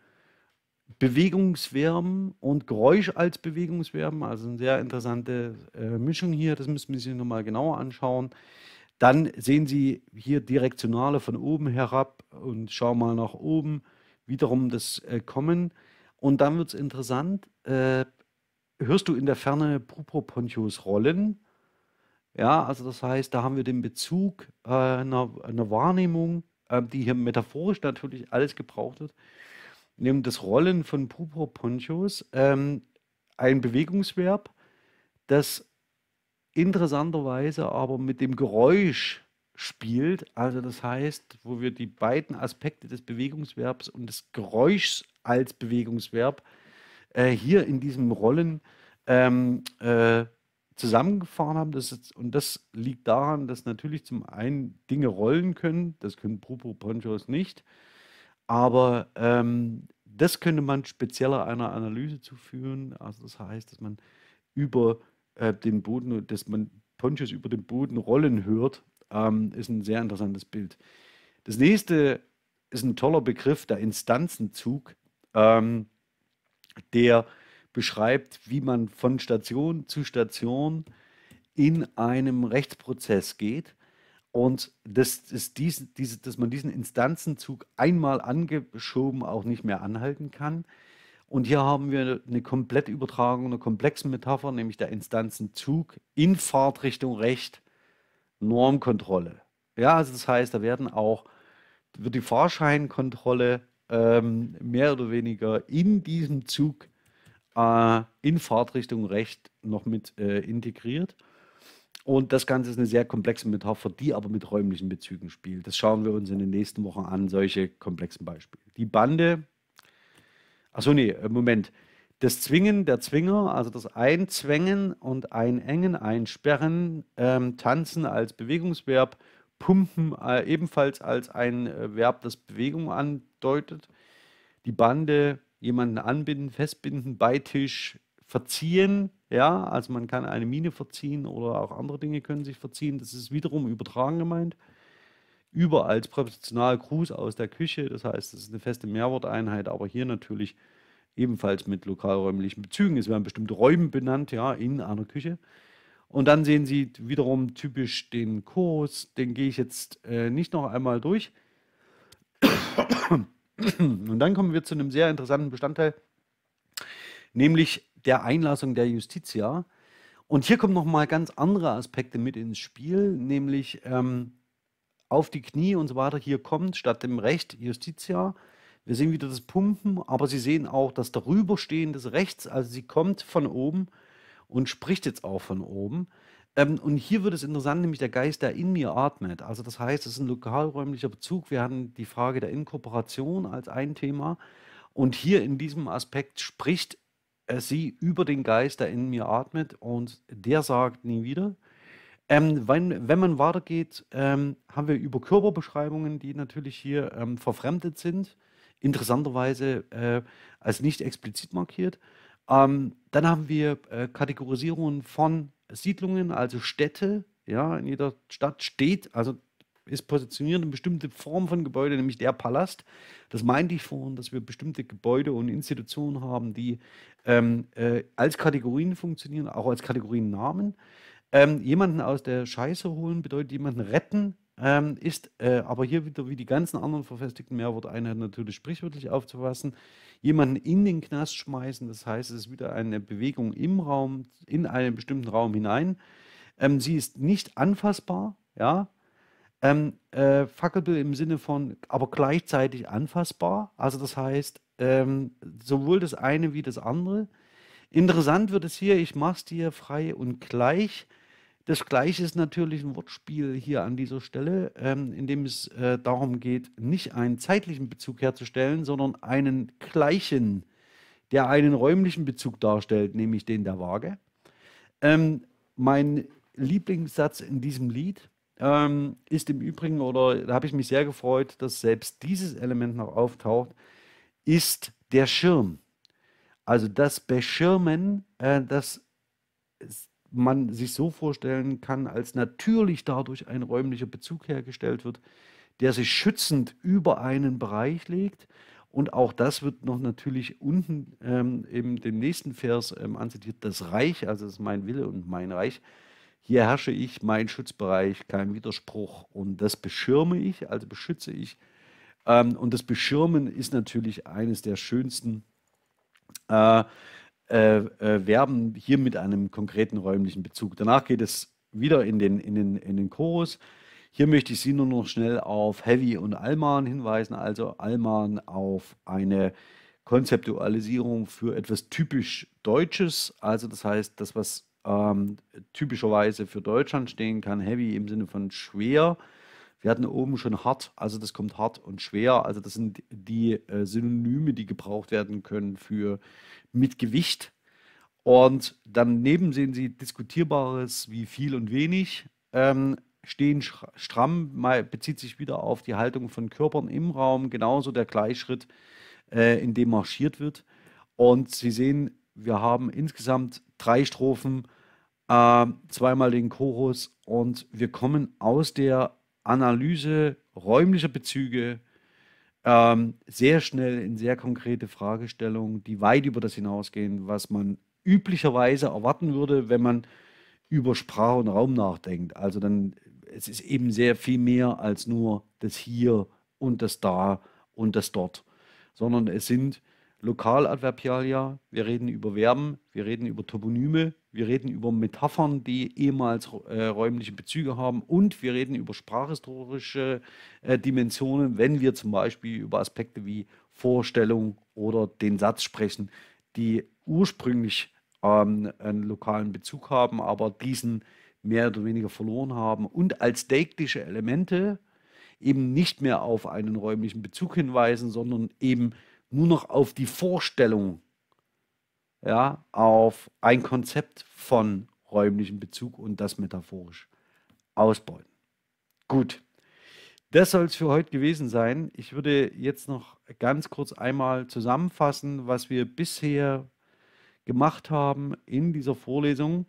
Bewegungsverben und Geräusch als Bewegungsverben. Also eine sehr interessante äh, Mischung hier. Das müssen wir sich nochmal genauer anschauen. Dann sehen Sie hier Direktionale von oben herab und schau mal nach oben. Wiederum das äh, Kommen. Und dann wird es interessant. Äh, hörst du in der Ferne Propontius rollen? Ja, also das heißt, da haben wir den Bezug äh, einer, einer Wahrnehmung, äh, die hier metaphorisch natürlich alles gebraucht wird. Nämlich das Rollen von Propontius, ähm, ein Bewegungsverb, das interessanterweise aber mit dem Geräusch spielt. Also das heißt, wo wir die beiden Aspekte des Bewegungsverbs und des Geräuschs als Bewegungsverb äh, hier in diesem Rollen ähm, äh, zusammengefahren haben. Das ist, und das liegt daran, dass natürlich zum einen Dinge rollen können, das können Propontius nicht, aber ähm, das könnte man spezieller einer Analyse zuführen. Also das heißt, dass man über äh, den Boden, dass man Pontius über den Boden rollen hört, ähm, ist ein sehr interessantes Bild. Das nächste ist ein toller Begriff, der Instanzenzug, ähm, der beschreibt, wie man von Station zu Station in einem Rechtsprozess geht. Und das ist dies, diese, dass man diesen Instanzenzug einmal angeschoben auch nicht mehr anhalten kann. Und hier haben wir eine komplette Übertragung einer komplexen Metapher, nämlich der Instanzenzug in Fahrtrichtung Recht, Normkontrolle. Ja, also das heißt, da werden auch, wird die Fahrscheinkontrolle ähm, mehr oder weniger in diesem Zug äh, in Fahrtrichtung Recht noch mit äh, integriert. Und das Ganze ist eine sehr komplexe Metapher, die aber mit räumlichen Bezügen spielt. Das schauen wir uns in den nächsten Wochen an, solche komplexen Beispiele. Die Bande, achso, nee, Moment. Das Zwingen, der Zwinger, also das Einzwängen und Einengen, Einsperren, ähm, Tanzen als Bewegungsverb, Pumpen äh, ebenfalls als ein äh, Verb, das Bewegung andeutet. Die Bande, jemanden anbinden, festbinden, bei Tisch, verziehen, ja, also man kann eine Miene verziehen oder auch andere Dinge können sich verziehen. Das ist wiederum übertragen gemeint. Über als Präpositional Gruß aus der Küche, das heißt, das ist eine feste Mehrworteinheit, aber hier natürlich ebenfalls mit lokalräumlichen Bezügen. Es werden bestimmte Räume benannt, ja, in einer Küche. Und dann sehen Sie wiederum typisch den Chorus, den gehe ich jetzt äh, nicht noch einmal durch. Und dann kommen wir zu einem sehr interessanten Bestandteil, nämlich der Einlassung der Justitia. Und hier kommen nochmal ganz andere Aspekte mit ins Spiel, nämlich ähm, auf die Knie und so weiter. Hier kommt statt dem Recht Justitia. Wir sehen wieder das Pumpen, aber Sie sehen auch das darüberstehen des Rechts. Also sie kommt von oben und spricht jetzt auch von oben. Ähm, und hier wird es interessant, nämlich der Geist, der in mir atmet. Also das heißt, es ist ein lokalräumlicher Bezug. Wir hatten die Frage der Inkorporation als ein Thema. Und hier in diesem Aspekt spricht äh, sie über den Geist, der in mir atmet. Und der sagt nie wieder. Ähm, wenn, wenn man weitergeht, ähm, haben wir über Körperbeschreibungen, die natürlich hier ähm, verfremdet sind. Interessanterweise äh, als nicht explizit markiert. Ähm, dann haben wir äh, Kategorisierungen von Siedlungen, also Städte. Ja, in jeder Stadt steht, also ist positioniert eine bestimmte Form von Gebäude, nämlich der Palast. Das meinte ich vorhin, dass wir bestimmte Gebäude und Institutionen haben, die ähm, äh, als Kategorien funktionieren, auch als Kategoriennamen. Ähm, jemanden aus der Scheiße holen bedeutet jemanden retten. Ähm, ist äh, aber hier wieder wie die ganzen anderen verfestigten Mehrworteinheiten natürlich sprichwörtlich aufzufassen. Jemanden in den Knast schmeißen, das heißt, es ist wieder eine Bewegung im Raum, in einen bestimmten Raum hinein. Ähm, sie ist nicht anfassbar, ja. Ähm, äh, Fackelbild im Sinne von, aber gleichzeitig anfassbar. Also das heißt, ähm, sowohl das eine wie das andere. Interessant wird es hier, ich mache es dir frei und gleich. Das Gleiche ist natürlich ein Wortspiel hier an dieser Stelle, ähm, in dem es äh, darum geht, nicht einen zeitlichen Bezug herzustellen, sondern einen gleichen, der einen räumlichen Bezug darstellt, nämlich den der Waage. Ähm, mein Lieblingssatz in diesem Lied ähm, ist im Übrigen, oder da habe ich mich sehr gefreut, dass selbst dieses Element noch auftaucht, ist der Schirm. Also das Beschirmen, äh, das ist, man sich so vorstellen kann, als natürlich dadurch ein räumlicher Bezug hergestellt wird, der sich schützend über einen Bereich legt. Und auch das wird noch natürlich unten ähm, in dem nächsten Vers ähm, anzitiert, das Reich, also das ist mein Wille und mein Reich. Hier herrsche ich, mein Schutzbereich, kein Widerspruch und das beschirme ich, also beschütze ich. Ähm, und das Beschirmen ist natürlich eines der schönsten äh, Äh, äh, Verben hier mit einem konkreten räumlichen Bezug. Danach geht es wieder in den, in den, in den Chorus. Hier möchte ich Sie nur noch schnell auf Heavy und Allman hinweisen, also Allman auf eine Konzeptualisierung für etwas typisch Deutsches, also das heißt, das, was ähm, typischerweise für Deutschland stehen kann, Heavy im Sinne von schwer. Wir hatten oben schon hart, also das kommt hart und schwer, also das sind die äh, Synonyme, die gebraucht werden können für mit Gewicht. Und daneben sehen Sie Diskutierbares wie viel und wenig. Ähm, stehen stramm, bezieht sich wieder auf die Haltung von Körpern im Raum, genauso der Gleichschritt, äh, in dem marschiert wird. Und Sie sehen, wir haben insgesamt drei Strophen, äh, zweimal den Chorus und wir kommen aus der Analyse räumlicher Bezüge ähm, sehr schnell in sehr konkrete Fragestellungen, die weit über das hinausgehen, was man üblicherweise erwarten würde, wenn man über Sprache und Raum nachdenkt. Also dann, es ist eben sehr viel mehr als nur das Hier und das Da und das Dort, sondern es sind Lokaladverbialia, wir reden über Verben, wir reden über Toponyme, wir reden über Metaphern, die ehemals äh, räumliche Bezüge haben und wir reden über sprachhistorische äh, Dimensionen, wenn wir zum Beispiel über Aspekte wie Vorstellung oder den Satz sprechen, die ursprünglich ähm, einen lokalen Bezug haben, aber diesen mehr oder weniger verloren haben und als deiktische Elemente eben nicht mehr auf einen räumlichen Bezug hinweisen, sondern eben nur noch auf die Vorstellung, ja, auf ein Konzept von räumlichem Bezug und das metaphorisch ausbeuten. Gut, das soll es für heute gewesen sein. Ich würde jetzt noch ganz kurz einmal zusammenfassen, was wir bisher gemacht haben in dieser Vorlesung.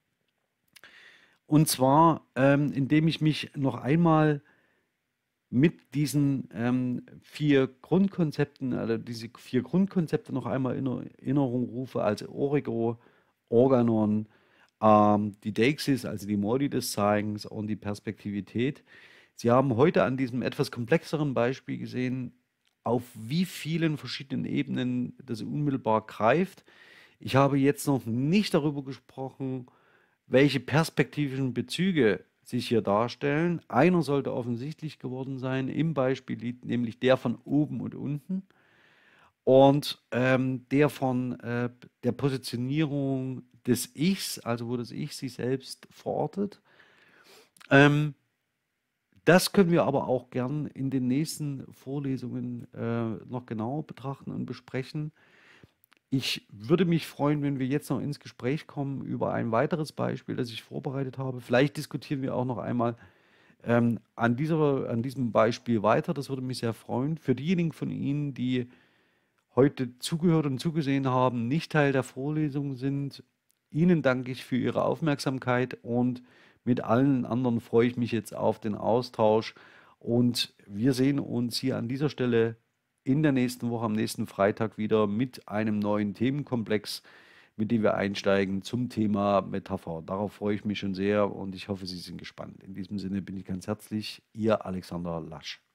Und zwar, ähm, indem ich mich noch einmal mit diesen ähm, vier Grundkonzepten, also diese vier Grundkonzepte noch einmal in Erinnerung rufe, also Origo, Organon, ähm, die Deixis, also die Modi des Zeigens und die Perspektivität. Sie haben heute an diesem etwas komplexeren Beispiel gesehen, auf wie vielen verschiedenen Ebenen das unmittelbar greift. Ich habe jetzt noch nicht darüber gesprochen, welche perspektivischen Bezüge sich hier darstellen. Einer sollte offensichtlich geworden sein im Beispiel, nämlich der von oben und unten und ähm, der von äh, der Positionierung des Ichs, also wo das Ich sich selbst verortet. Ähm, das können wir aber auch gern in den nächsten Vorlesungen äh, noch genauer betrachten und besprechen. Ich würde mich freuen, wenn wir jetzt noch ins Gespräch kommen über ein weiteres Beispiel, das ich vorbereitet habe. Vielleicht diskutieren wir auch noch einmal ähm, an, dieser, an diesem Beispiel weiter. Das würde mich sehr freuen. Für diejenigen von Ihnen, die heute zugehört und zugesehen haben, nicht Teil der Vorlesung sind, Ihnen danke ich für Ihre Aufmerksamkeit und mit allen anderen freue ich mich jetzt auf den Austausch. Und wir sehen uns hier an dieser Stelle in der nächsten Woche, am nächsten Freitag wieder mit einem neuen Themenkomplex, mit dem wir einsteigen zum Thema Metapher. Darauf freue ich mich schon sehr und ich hoffe, Sie sind gespannt. In diesem Sinne bin ich ganz herzlich, Ihr Alexander Lasch.